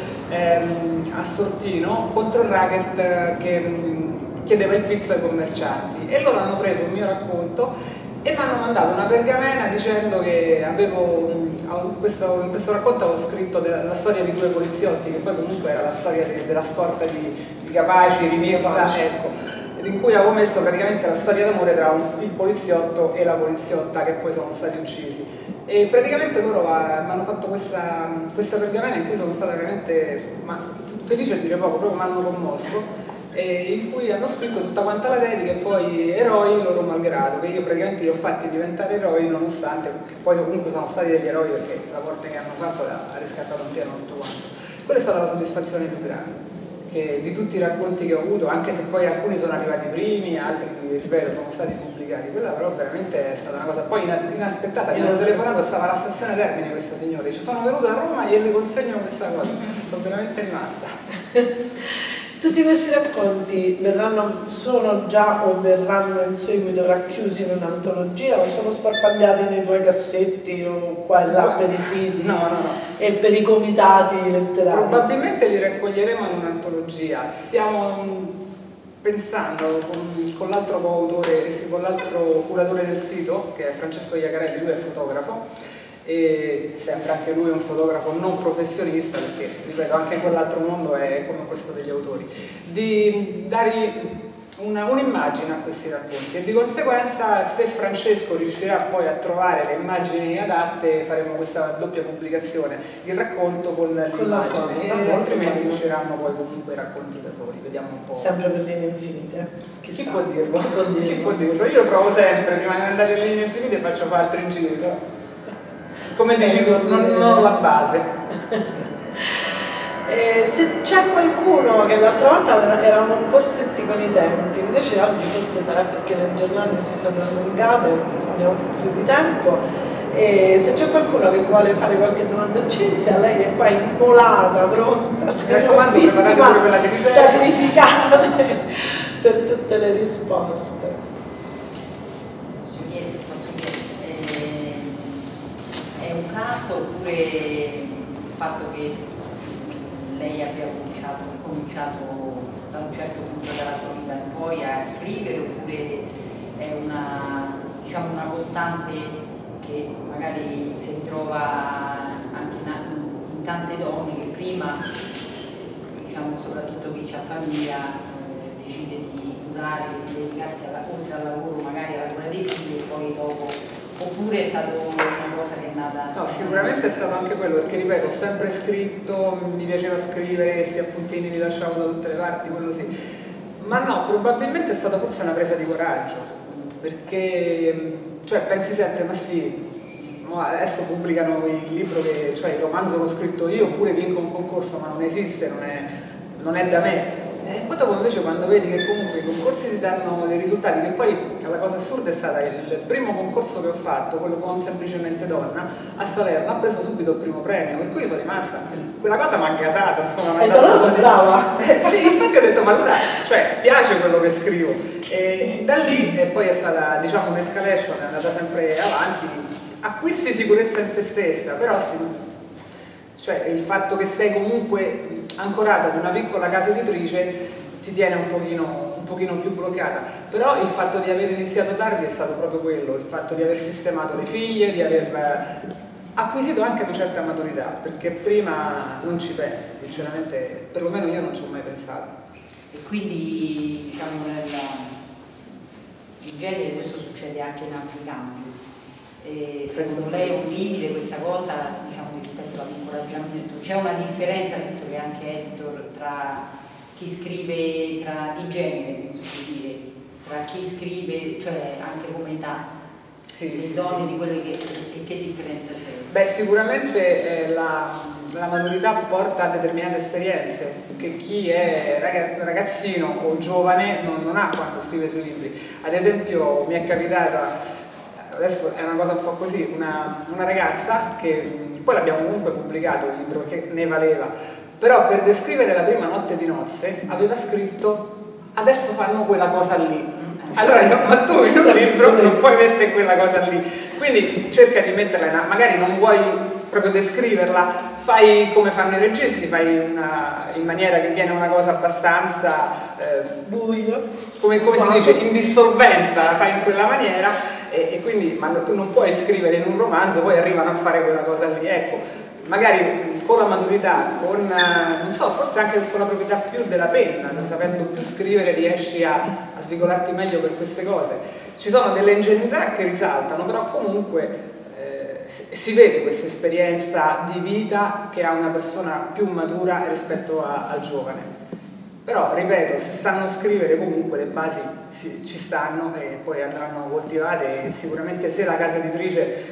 C: ehm, a Sortino contro il racket che mh, chiedeva il pizzo ai commercianti e loro hanno preso un mio racconto e mi hanno mandato una pergamena dicendo che avevo in questo, in questo racconto avevo scritto della, la storia di due poliziotti, che poi comunque era la storia de, della scorta di, di Capaci, rivista, ecco, in cui avevo messo praticamente la storia d'amore tra un, il poliziotto e la poliziotta che poi sono stati uccisi. E praticamente loro mi hanno fatto questa, questa pergamena in cui sono stata veramente ma, felice a dire poco, proprio mi hanno commosso, e in cui hanno scritto tutta quanta la dedica e poi eroi loro malgrado, che io praticamente li ho fatti diventare eroi nonostante, poi comunque sono stati degli eroi perché la morte che hanno fatto ha riscattato un piano tutto quanto. Quella è stata la soddisfazione più grande. Che di tutti i racconti che ho avuto, anche se poi alcuni sono arrivati primi, altri, ripeto, sono stati pubblicati, quella però veramente è stata una cosa poi inaspettata. Mi hanno telefonato, stava alla stazione Termini questo signore, ci sono venuto a Roma e le consegno questa cosa, sono veramente rimasta.
B: Tutti questi racconti verranno, sono già o verranno in seguito racchiusi in un'antologia o sono sparpagliati nei tuoi cassetti o qua e là per i siti
C: no, no, no.
B: e per i comitati letterari?
C: Probabilmente li raccoglieremo in un'antologia. Stiamo pensando con, con l'altro coautore, con l'altro curatore del sito, che è Francesco Iacarelli, lui è fotografo, e sempre anche lui è un fotografo non professionista, perché ripeto anche quell'altro mondo è come questo degli autori, di dare un'immagine a questi racconti, e di conseguenza se Francesco riuscirà poi a trovare le immagini adatte faremo questa doppia pubblicazione, il racconto con l'immagine, e altrimenti usciranno poi comunque i racconti da soli, vediamo un po'.
B: Sempre per linee infinite, chissà.
C: Chi può dirlo?
B: Chi può dirlo?
C: Chi può dirlo? Io provo sempre, prima di andare alle linee infinite faccio fare altri giri, però come dici tu, non, non la base.
B: Eh, se c'è qualcuno, che l'altra volta eravamo un po' stretti con i tempi, invece oggi forse sarà perché le giornate si sono allungate, abbiamo più di tempo, e se c'è qualcuno che vuole fare qualche domanda a Cinzia, lei è qua immolata, pronta,
C: mi raccomando, preparate pure quella di
B: sacrificata per tutte le risposte.
D: Posso chiedere, posso chiedere, è un caso oppure il fatto che lei abbia cominciato, cominciato da un certo punto della sua vita in poi a scrivere, oppure è una, diciamo, una costante che magari si ritrova anche in, in tante donne che prima, diciamo, soprattutto chi ha famiglia, eh, decide di curare, di dedicarsi alla, oltre al lavoro magari alla cura dei figli e poi dopo. Oppure è stata una cosa che è nata...
C: No, sicuramente è stato anche quello, perché ripeto, ho sempre scritto, mi piaceva scrivere, questi appuntini li lasciavo da tutte le parti, quello sì. Ma no, probabilmente è stata forse una presa di coraggio, perché cioè, pensi sempre, ma sì, no, adesso pubblicano il libro, che, cioè il romanzo l'ho scritto io, oppure vinco un concorso, ma non esiste, non è, non è da me. E poi dopo invece quando vedi che comunque i concorsi ti danno dei risultati, che poi la cosa assurda è stata il primo concorso che ho fatto, quello con Semplicemente Donna, a Salerno, ha preso subito il primo premio, per cui io sono rimasta, quella cosa mi ha gasato, insomma.
B: E tu non sono brava?
C: Eh, sì, infatti ho detto, ma allora, cioè, piace quello che scrivo. E da lì e poi è stata, diciamo, un'escalation, è andata sempre avanti, acquisti sicurezza in te stessa, però sì. Cioè il fatto che sei comunque ancorata ad una piccola casa editrice ti tiene un pochino, un pochino più bloccata, però il fatto di aver iniziato tardi è stato proprio quello, il fatto di aver sistemato le figlie, di aver acquisito anche una certa maturità, perché prima non ci pensi, sinceramente, perlomeno io non ci ho mai pensato.
D: E quindi, diciamo, nella, in genere questo succede anche in altri campi. E secondo lei è un limite questa cosa, diciamo, rispetto all'incoraggiamento? C'è una differenza, visto che anche Editor, tra chi scrive tra di genere, si può dire, tra chi scrive, cioè anche come età,
C: sì,
D: le
C: sì,
D: donne
C: sì.
D: di quelle che, che, che differenza c'è?
C: Beh, sicuramente eh, la, la maturità porta a determinate esperienze che chi è ragazzino o giovane non, non ha quando scrive sui libri. Ad esempio mi è capitata, adesso è una cosa un po' così, una, una ragazza che poi l'abbiamo comunque pubblicato il libro, che ne valeva, però per descrivere la prima notte di nozze aveva scritto adesso fanno quella cosa lì. Allora io, ma tu in un libro non puoi mettere quella cosa lì, quindi cerca di metterla in, magari non vuoi proprio descriverla, fai come fanno i registi, fai una, in maniera che viene una cosa abbastanza eh, buia, come, come si dice, in dissolvenza, la fai in quella maniera. E, e quindi ma tu non puoi scrivere in un romanzo, poi arrivano a fare quella cosa lì, ecco, magari con la maturità, con, non so, forse anche con la proprietà più della penna, sapendo più scrivere riesci a, a svicolarti meglio per queste cose. Ci sono delle ingenuità che risaltano, però comunque eh, si vede questa esperienza di vita che ha una persona più matura rispetto a, al giovane. Però, ripeto, se sanno scrivere comunque le basi si, ci stanno e poi andranno coltivate, e sicuramente se la casa editrice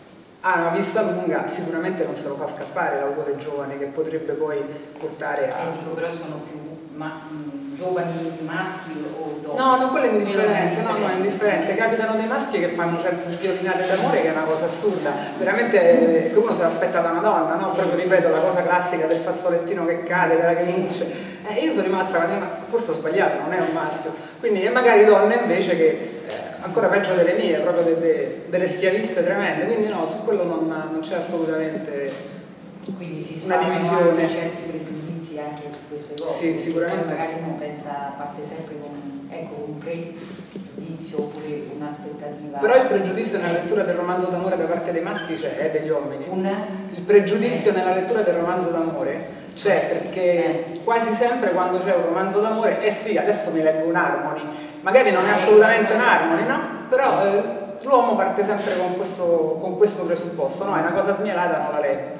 C: ha una vista lunga sicuramente non se lo fa scappare l'autore giovane, che potrebbe poi portare a...
D: Eh, dico, però sono più ma, mh, giovani maschi o donne?
C: No, no, quello è indifferente, no, no, è indifferente. Capitano dei maschi che fanno certe sviolinate d'amore, che è una cosa assurda, veramente, che uno se l'aspetta da una donna, no? Sì, proprio ripeto, sì, la sì. cosa classica del fazzolettino che cade, della che vince. Sì. Eh, io sono rimasta, forse ho sbagliato, non è un maschio, quindi e magari donne invece che eh, ancora peggio delle mie, proprio de, de, delle schiaviste tremende, quindi no, su quello non, non c'è assolutamente
D: quindi si
C: una divisione.
D: Certi pregiudizi anche su queste cose,
C: sì, sicuramente.
D: poi magari uno pensa, parte sempre con ecco, un pregiudizio oppure un'aspettativa.
C: Però il pregiudizio nella lettura del romanzo d'amore da parte dei maschi c'è, è degli uomini.
D: Un...
C: Il pregiudizio eh. nella lettura del romanzo d'amore c'è, perché eh. quasi sempre quando c'è un romanzo d'amore, eh sì, adesso mi leggo un Harmony, magari non è assolutamente un Harmony, no? Però eh, l'uomo parte sempre con questo, con questo presupposto, no? È una cosa smielata, non la leggo.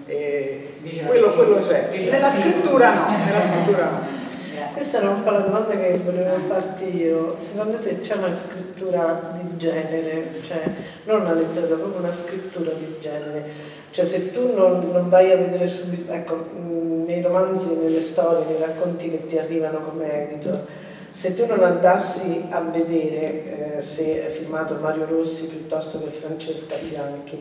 C: E quello, quello c'è. Nella scrittura no, nella scrittura no.
B: Questa era un po' la domanda che volevo farti io. Secondo te c'è una scrittura di genere, cioè non una letteratura, proprio una scrittura di genere? Cioè se tu non, non vai a vedere subito, ecco, nei romanzi, nelle storie, nei racconti che ti arrivano come editor, se tu non andassi a vedere eh, se è firmato Mario Rossi piuttosto che Francesca Bianchi,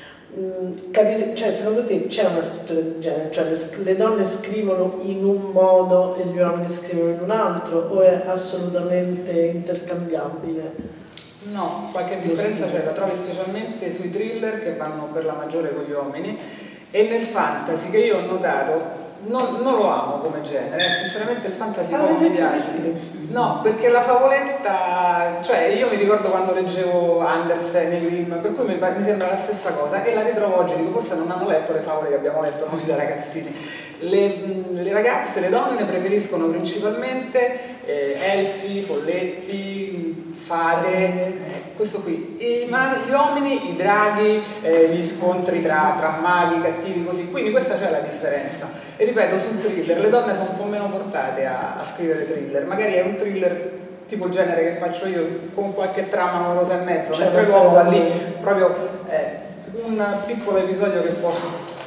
B: mh, capire, cioè secondo te c'è una scrittura del genere? Cioè le, le donne scrivono in un modo e gli uomini scrivono in un altro, o è assolutamente intercambiabile?
C: No, qualche differenza c'è, la trovi specialmente sui thriller che vanno per la maggiore con gli uomini, e nel fantasy, che io ho notato, non, non lo amo come genere, sinceramente il fantasy
B: ah,
C: non mi piace.
B: Sì.
C: No, perché la favoletta, cioè io mi ricordo quando leggevo Andersen e Grimm, per cui mi, mi sembra la stessa cosa, e la ritrovo oggi, dico forse non hanno letto le favole che abbiamo letto noi da ragazzini. Le, le ragazze, le donne preferiscono principalmente eh, elfi, folletti, fate, eh, questo qui. E, ma gli uomini, i draghi, eh, gli scontri tra, tra maghi, cattivi, così. Quindi questa c'è la differenza. E ripeto, sul thriller le donne sono un po' meno portate a, a scrivere thriller. Magari è un thriller tipo il genere che faccio io, con qualche trama amorosa e mezzo,
B: cioè,
C: mentre l'uomo va lì proprio eh, un piccolo episodio che può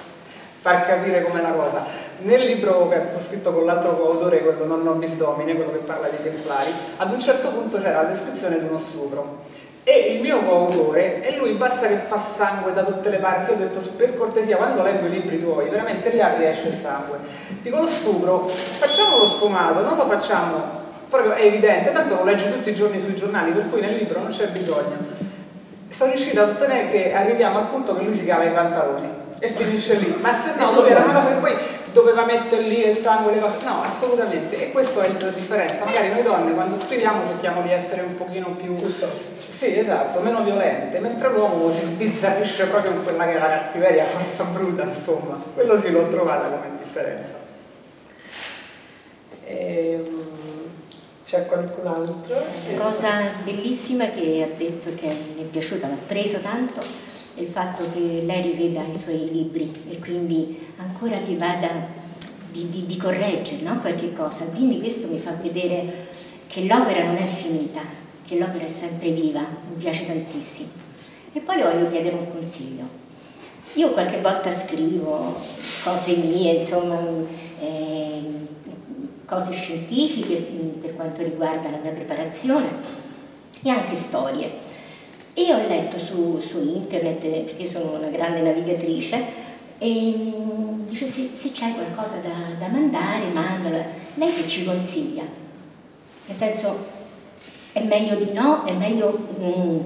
C: far capire com'è la cosa. Nel libro che ho scritto con l'altro coautore, quello Non nobis domine, quello che parla dei templari, ad un certo punto c'era la descrizione di uno stupro, e il mio coautore, e lui basta che fa sangue da tutte le parti, io ho detto per cortesia, quando leggo i libri tuoi veramente lì riesce il sangue, dico lo stupro facciamolo sfumato, non lo facciamo proprio, è evidente, tanto lo leggi tutti i giorni sui giornali, per cui nel libro non c'è bisogno. Sono riuscita ad ottenere che arriviamo al punto che lui si cava i pantaloni e finisce lì, ma se no era una cosa che poi doveva mettere lì il sangue, le cose, no, assolutamente. E questa è la differenza. Magari noi donne quando scriviamo cerchiamo di essere un pochino più, sì, esatto, meno violente, mentre l'uomo si sbizzarrisce proprio in quella che è la cattiveria, forza bruta, insomma. Quello sì, l'ho trovata come differenza.
B: Ehm, c'è qualcun altro?
E: La cosa bellissima che ha detto, che mi è piaciuta, mi ha preso tanto, il fatto che lei riveda i suoi libri e quindi ancora li vada di, di, di correggere, no? Qualche cosa. Quindi questo mi fa vedere che l'opera non è finita, che l'opera è sempre viva, mi piace tantissimo. E poi le voglio chiedere un consiglio. Io qualche volta scrivo cose mie, insomma, eh, cose scientifiche per quanto riguarda la mia preparazione e anche storie. E ho letto su, su internet, perché io sono una grande navigatrice, e dice se, se c'è qualcosa da, da mandare, mandalo. Lei che ci consiglia? Nel senso, è meglio di no, è meglio mm,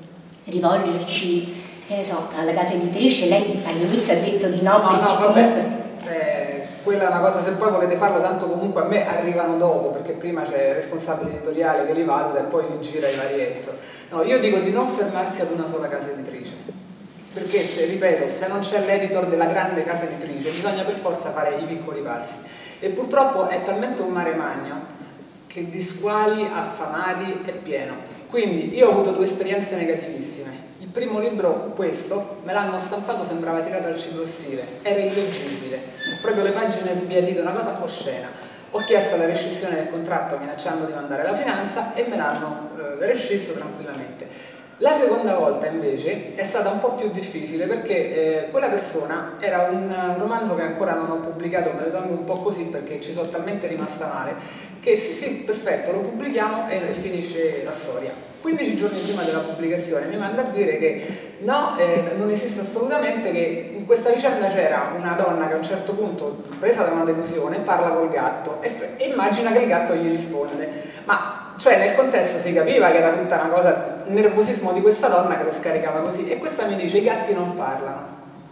E: rivolgerci, che ne so, alla casa editrice. Lei all'inizio ha detto di no,
C: no
E: perché
C: no,
E: comunque...
C: Eh, quella è una cosa, se poi volete farlo, tanto comunque a me arrivano dopo, perché prima c'è il responsabile editoriale che li valuta e poi li gira i vari editor. No, io dico di non fermarsi ad una sola casa editrice, perché se, ripeto, se non c'è l'editor della grande casa editrice bisogna per forza fare i piccoli passi, e purtroppo è talmente un mare magno che di squali affamati è pieno. Quindi io ho avuto due esperienze negativissime. Il primo libro, questo, me l'hanno stampato, sembrava tirato al ciclostile, era illeggibile, proprio le pagine sbiadite, una cosa oscena. Ho chiesto la rescissione del contratto minacciando di mandare la finanza e me l'hanno eh, rescisso tranquillamente. La seconda volta invece è stata un po' più difficile, perché eh, quella persona era un, un romanzo che ancora non ho pubblicato, me lo tengo un po' così perché ci sono talmente rimasta male, che sì sì, perfetto, lo pubblichiamo e, e finisce la storia. quindici giorni prima della pubblicazione mi manda a dire che no, eh, non esiste assolutamente, che in questa vicenda c'era una donna che a un certo punto, presa da una delusione, parla col gatto e, e immagina che il gatto gli risponde. Ma cioè nel contesto si capiva che era tutta una cosa, il nervosismo di questa donna che lo scaricava così, e questa mi dice i gatti non parlano.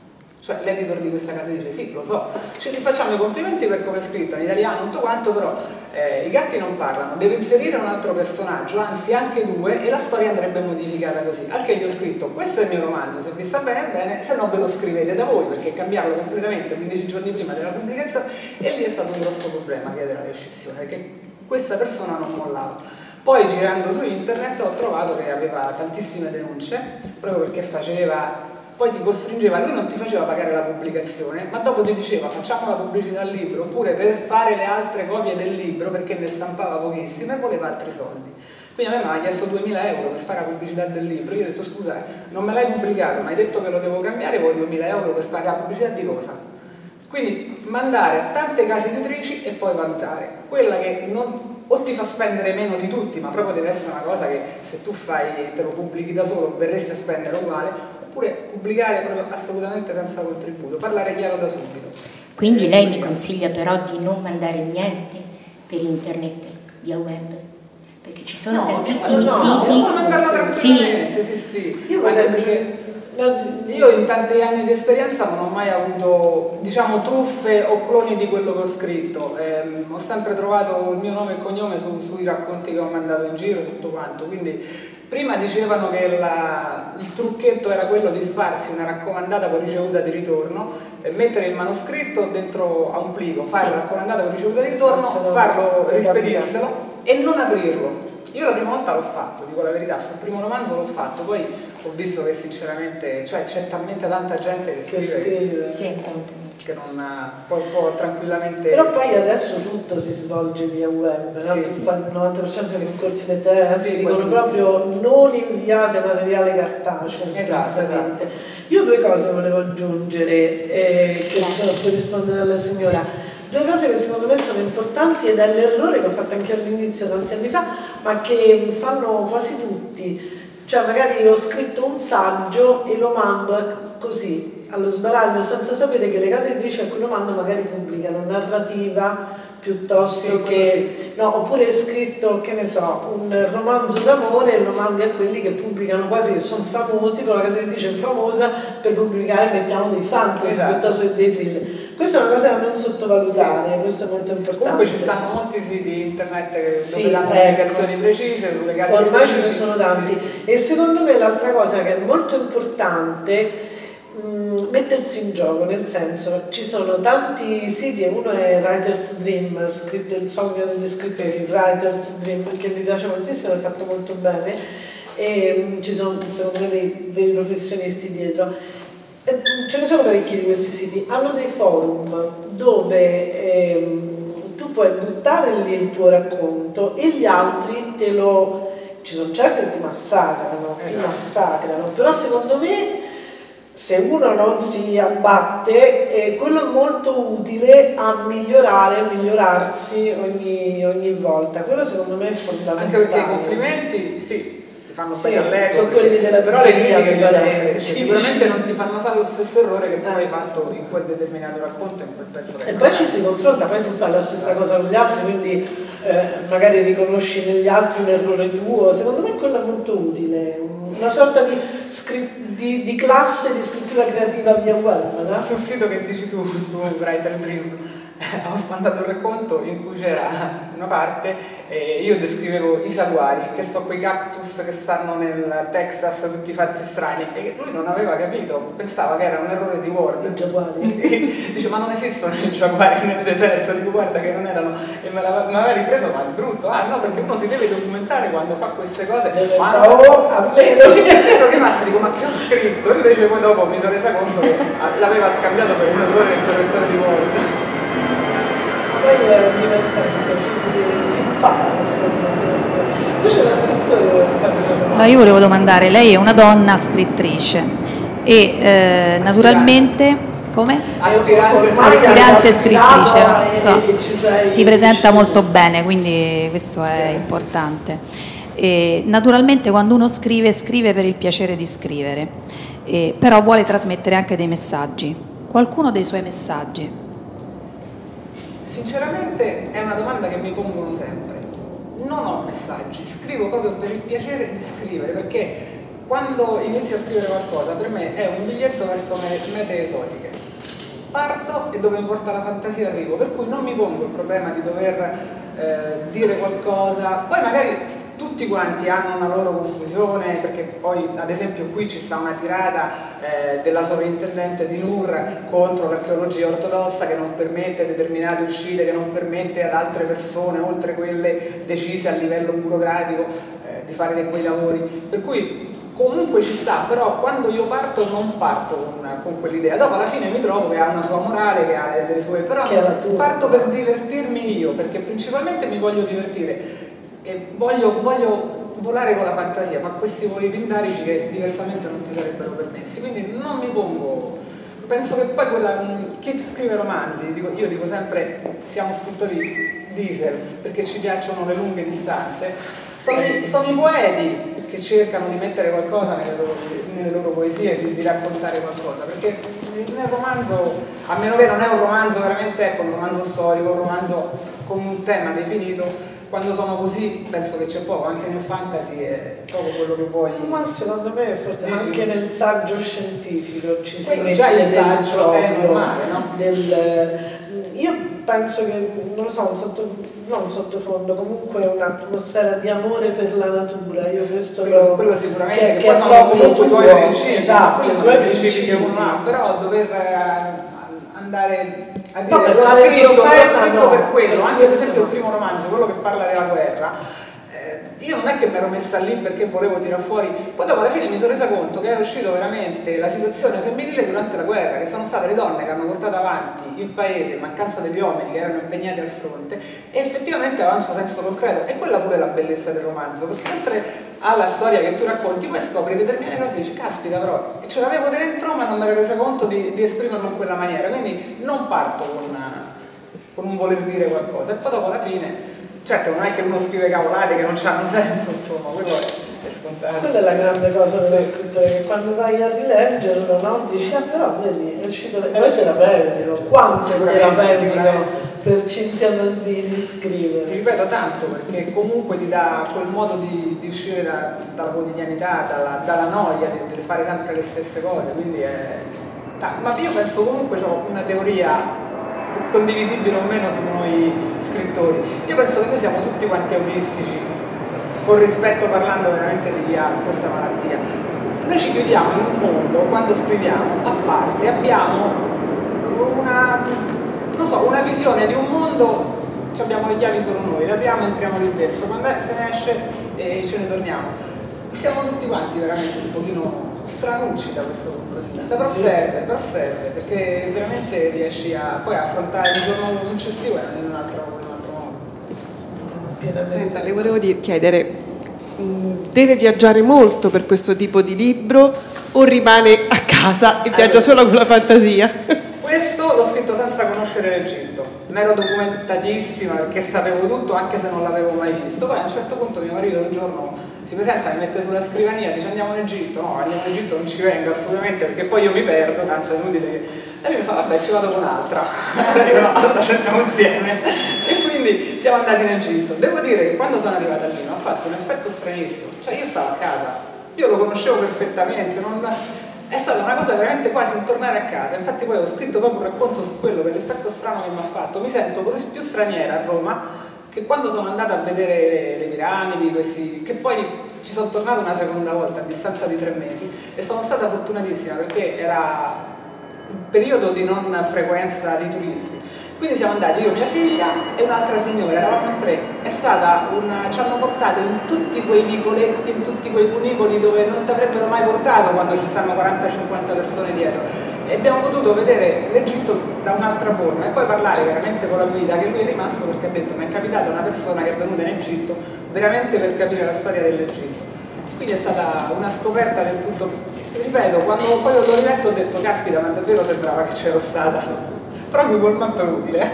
C: Cioè l'editor di questa casa dice sì, lo so, ci rifacciamo i complimenti per come è scritto in italiano, tutto quanto, però eh, i gatti non parlano, deve inserire un altro personaggio, anzi anche due, e la storia andrebbe modificata così. Al che gli ho scritto, questo è il mio romanzo, se vi sta bene bene, se no ve lo scrivete da voi, perché cambiarlo completamente quindici giorni prima della pubblicazione, e lì è stato un grosso problema chiedere la rescissione, perché questa persona non mollava. Poi girando su internet ho trovato che aveva tantissime denunce, proprio perché faceva... poi ti costringeva, lui non ti faceva pagare la pubblicazione, ma dopo ti diceva facciamo la pubblicità al libro, oppure per fare le altre copie del libro, perché ne stampava pochissime e voleva altri soldi. Quindi a me mi ha chiesto duemila euro per fare la pubblicità del libro, io ho detto scusa, non me l'hai pubblicato, mi hai detto che lo devo cambiare, vuoi duemila euro per fare la pubblicità di cosa? Quindi mandare a tante case editrici e poi valutare. Quella che non... o ti fa spendere meno di tutti, ma proprio deve essere una cosa che se tu fai, te lo pubblichi da solo, verresti a spendere uguale, oppure pubblicare proprio assolutamente senza contributo, parlare chiaro da subito.
E: Quindi lei mi consiglia però di non mandare niente per internet, via web? Perché ci sono
C: no,
E: tantissimi
C: no,
E: siti.
C: No, mandarla tranquillamente, sì, sì. sì.
B: Io
C: Anche perché io in tanti anni di esperienza non ho mai avuto, diciamo, truffe o cloni di quello che ho scritto. Eh, ho sempre trovato il mio nome e cognome su, sui racconti che ho mandato in giro, tutto quanto. Quindi prima dicevano che la, il trucchetto era quello di farsi una raccomandata con ricevuta di ritorno, eh, mettere il manoscritto dentro a un plico, fare la raccomandata con ricevuta di ritorno, farlo, rispedirselo e non aprirlo. Io la prima volta l'ho fatto, dico la verità, sul primo romanzo l'ho fatto, poi ho visto che sinceramente, cioè c'è talmente tanta gente che scrive
E: sì,
C: che non può, può tranquillamente...
B: Però poi adesso tutto si svolge via web, no?
C: Sì, sì.
B: Il novanta per cento dei concorsi letterari, anzi
C: sì,
B: dicono proprio non inviate materiale cartaceo, espressamente.
C: Esatto.
B: Io due cose volevo aggiungere, eh, che sono per rispondere alla signora. Due cose che secondo me sono importanti ed è l'errore che ho fatto anche all'inizio tanti anni fa, ma che fanno quasi tutti. Cioè magari ho scritto un saggio e lo mando così, allo sbaraglio, senza sapere che le case editrici a cui lo mando magari pubblicano narrativa piuttosto sì, che... Sì. No, oppure è scritto, che ne so, un romanzo d'amore e lo mandi a quelli che pubblicano quasi, che sono famosi, con la casa editrice è famosa per pubblicare, mettiamo, dei fantasy esatto. piuttosto che dei thriller. Questa è una cosa da non sottovalutare, sì. questo è molto importante.
C: Comunque ci stanno molti siti internet che
B: sì,
C: dove danno
B: ecco.
C: indicazioni precise, sulle case
B: ormai
C: editrici.
B: ce ne sono tanti. Sì, sì. E secondo me l'altra cosa che è molto importante mh, mettersi in gioco, nel senso, ci sono tanti siti, e uno è Writer's Dream, scritto il sogno degli scrittori, Writer's Dream, perché mi piace moltissimo, è fatto molto bene, e mh, ci sono secondo me dei veri professionisti dietro. Ce ne sono parecchi di questi siti, hanno dei forum dove ehm, tu puoi buttare lì il tuo racconto e gli altri te lo... ci sono certi che ti massacrano, ti massacrano, però secondo me se uno non si abbatte eh, quello è molto utile a migliorare, a migliorarsi ogni, ogni volta, quello secondo me è fondamentale.
C: Anche perché i complimenti, sì, fanno
B: sì,
C: all'ego,
B: sono quelli della
C: però le critiche
B: cioè,
C: sicuramente non ti fanno fare lo stesso errore che tu hai fatto in quel determinato racconto, in quel pezzo che
B: e poi ci si confronta, poi tu fai la stessa cosa con gli altri, quindi eh, magari riconosci negli altri un errore tuo. Secondo me quello è molto utile, una sorta di, di, di classe di scrittura creativa via web, no?
C: Sul sito che dici tu, su Writer Dream, ho mandato un racconto in cui c'era una parte e io descrivevo i saguari, che sono quei cactus che stanno nel Texas tutti fatti strani, e lui non aveva capito, pensava che era un errore di Word.
B: I giaguari.
C: Dice ma non esistono i giaguari nel deserto, dico guarda che non erano, e me l'aveva ripreso, ma è brutto, ah no, perché uno si deve documentare quando fa queste cose. Ma
B: oh, ero
C: rimasto, dico ma che ho scritto, invece poi dopo mi sono resa conto che l'aveva scambiato per un errore nel correttore di Word.
B: Poi è divertente, ci si, si impara, insomma. Invece l'assessore...
F: Allora io volevo domandare, lei è una donna scrittrice e eh, naturalmente... Come?
C: Aspirante,
F: aspirante scrittrice, insomma, si presenta molto bene, quindi questo è importante. E naturalmente quando uno scrive, scrive per il piacere di scrivere, e, però vuole trasmettere anche dei messaggi. Qualcuno dei suoi messaggi?
C: Sinceramente è una domanda che mi pongono sempre. Non ho messaggi, scrivo proprio per il piacere di scrivere, perché quando inizio a scrivere qualcosa, per me è un biglietto verso mete esotiche. Parto e dove mi porta la fantasia arrivo, per cui non mi pongo il problema di dover eh, dire qualcosa. Poi magari tutti quanti hanno una loro conclusione, perché poi ad esempio qui ci sta una tirata eh, della sovrintendente di Nur contro l'archeologia ortodossa che non permette determinate uscite, che non permette ad altre persone, oltre quelle decise a livello burocratico, eh, di fare quei lavori. Per cui comunque ci sta, però quando io parto non parto con, con quell'idea, dopo alla fine mi trovo che ha una sua morale, che ha le, le sue, però parto per divertirmi io, perché principalmente mi voglio divertire e voglio, voglio volare con la fantasia, ma questi voli pindarici che diversamente non ti sarebbero permessi, quindi non mi pongo. Penso che poi quella, chi scrive romanzi, dico, io dico sempre siamo scrittori diesel perché ci piacciono le lunghe distanze, sono i, sono i poeti che cercano di mettere qualcosa nelle loro, nelle loro poesie, di, di raccontare qualcosa, perché nel romanzo, a meno che non è un romanzo veramente, ecco, un romanzo storico, un romanzo con un tema definito, quando sono così penso che c'è poco, anche nel fantasy è poco quello che vuoi.
B: Ma secondo me forse anche nel saggio scientifico ci si mette
C: già il
B: del
C: saggio è normale, no?
B: Del, io penso che, non lo so, un sotto, non un sottofondo, comunque un'atmosfera di amore per la natura. Io questo
C: quello,
B: lo,
C: quello sicuramente,
B: che,
C: che,
B: che
C: poi
B: è
C: sono
B: proprio
C: comunque i tuoi
B: tuo,
C: principi,
B: esatto, i tuoi principi
C: che uno ha, però dover andare a dire
B: no,
C: l'ho
B: fare
C: scritto, l'ho
B: profeta,
C: scritto
B: no,
C: per quello,
B: per
C: anche ad esempio
B: no.
C: Il primo romanzo, quello che parla della guerra, io non è che mi ero messa lì perché volevo tirar fuori, poi dopo alla fine mi sono resa conto che era uscito veramente la situazione femminile durante la guerra, che sono state le donne che hanno portato avanti il paese in mancanza degli uomini che erano impegnati al fronte, e effettivamente aveva un suo senso concreto, e quella pure è la bellezza del romanzo, perché oltre alla storia che tu racconti poi scopri determinate cose e dici caspita, però ce l'avevo dentro ma non mi ero resa conto di, di esprimerlo in quella maniera, quindi non parto con, una, con un voler dire qualcosa, e poi dopo alla fine certo non è che uno scrive cavolate che non hanno senso, insomma, quello è, è scontato.
B: Quella è la grande cosa dello scrittore, che quando vai a rileggerlo, no? Dici, ah però vedi, è uscito, e poi terapeutico, quanto è terapeutico per Cinzia Maldini scrivere.
C: Ti ripeto tanto, perché comunque ti dà quel modo di, di uscire da, dalla quotidianità, dalla, dalla noia del fare sempre le stesse cose, quindi è tanto. Ma io penso comunque c'ho una teoria condivisibile o meno su noi scrittori. Io penso che noi siamo tutti quanti autistici, con rispetto, parlando veramente di chi ha questa malattia. Noi ci chiudiamo in un mondo, quando scriviamo, a parte, abbiamo una, non so, una visione di un mondo, abbiamo le chiavi solo noi, le abbiamo e entriamo lì dentro, quando se ne esce e ce ne torniamo. Siamo tutti quanti veramente un pochino stranucci da questo punto di vista, però serve, però serve, perché veramente riesci a poi a affrontare il giorno successivo in un altro, in un altro modo.
G: Senta, le volevo dire, chiedere, mh, deve viaggiare molto per questo tipo di libro o rimane a casa e viaggia solo con la fantasia?
C: Questo l'ho scritto senza conoscere l'Egitto, mi ero documentatissima perché sapevo tutto anche se non l'avevo mai visto, poi a un certo punto mio marito un giorno si presenta, mi mette sulla scrivania, dice andiamo in Egitto, no andiamo in Egitto non ci vengo assolutamente perché poi io mi perdo, tanto è inutile, e lui mi fa vabbè ci vado con un'altra, io no, allora ci andiamo insieme, e quindi siamo andati in Egitto. Devo dire che quando sono arrivata lì mi ha fatto un effetto stranissimo, cioè io stavo a casa, io lo conoscevo perfettamente, non... è stata una cosa veramente quasi un tornare a casa, infatti poi ho scritto proprio un racconto su quello, per l'effetto strano che mi ha fatto, mi sento più straniera a Roma che quando sono andata a vedere le, le piramidi, questi, che poi ci sono tornata una seconda volta a distanza di tre mesi e sono stata fortunatissima perché era il periodo di non frequenza di turisti, quindi siamo andati io, mia figlia e un'altra signora, eravamo in tre, è stata una, ci hanno portato in tutti quei vicoletti, in tutti quei cunicoli dove non ti avrebbero mai portato quando ci stanno quaranta cinquanta persone dietro, e abbiamo potuto vedere l'Egitto da un'altra forma e poi parlare veramente con la guida, che lui è rimasto perché ha detto mi è capitata una persona che è venuta in Egitto veramente per capire la storia dell'Egitto, quindi è stata una scoperta del tutto, ripeto, quando poi l'ho riletto ho detto caspita ma davvero sembrava che c'ero stata, però Google Maps è utile.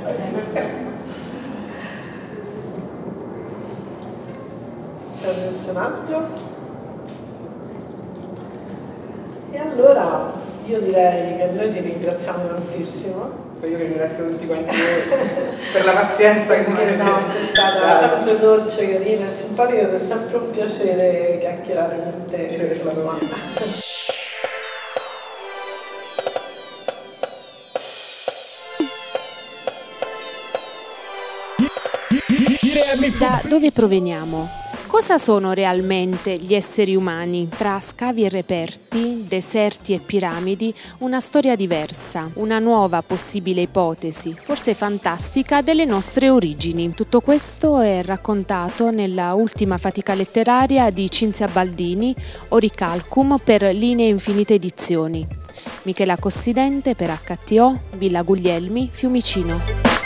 B: C'è adesso un altro? E allora io direi che noi ti ringraziamo tantissimo.
C: Io ringrazio tutti quanti voi per la pazienza che
B: Perché no, sei stata
C: Grazie.
B: sempre dolce, carina e simpatica ed è sempre un piacere chiacchierare con te. Insomma.
A: Da dove proveniamo? Cosa sono realmente gli esseri umani? Tra scavi e reperti, deserti e piramidi, una storia diversa, una nuova possibile ipotesi, forse fantastica, delle nostre origini. Tutto questo è raccontato nella ultima fatica letteraria di Cinzia Baldini, Oricalcum, per Linee Infinite Edizioni. Michela Cossidente per H T O, Villa Guglielmi, Fiumicino.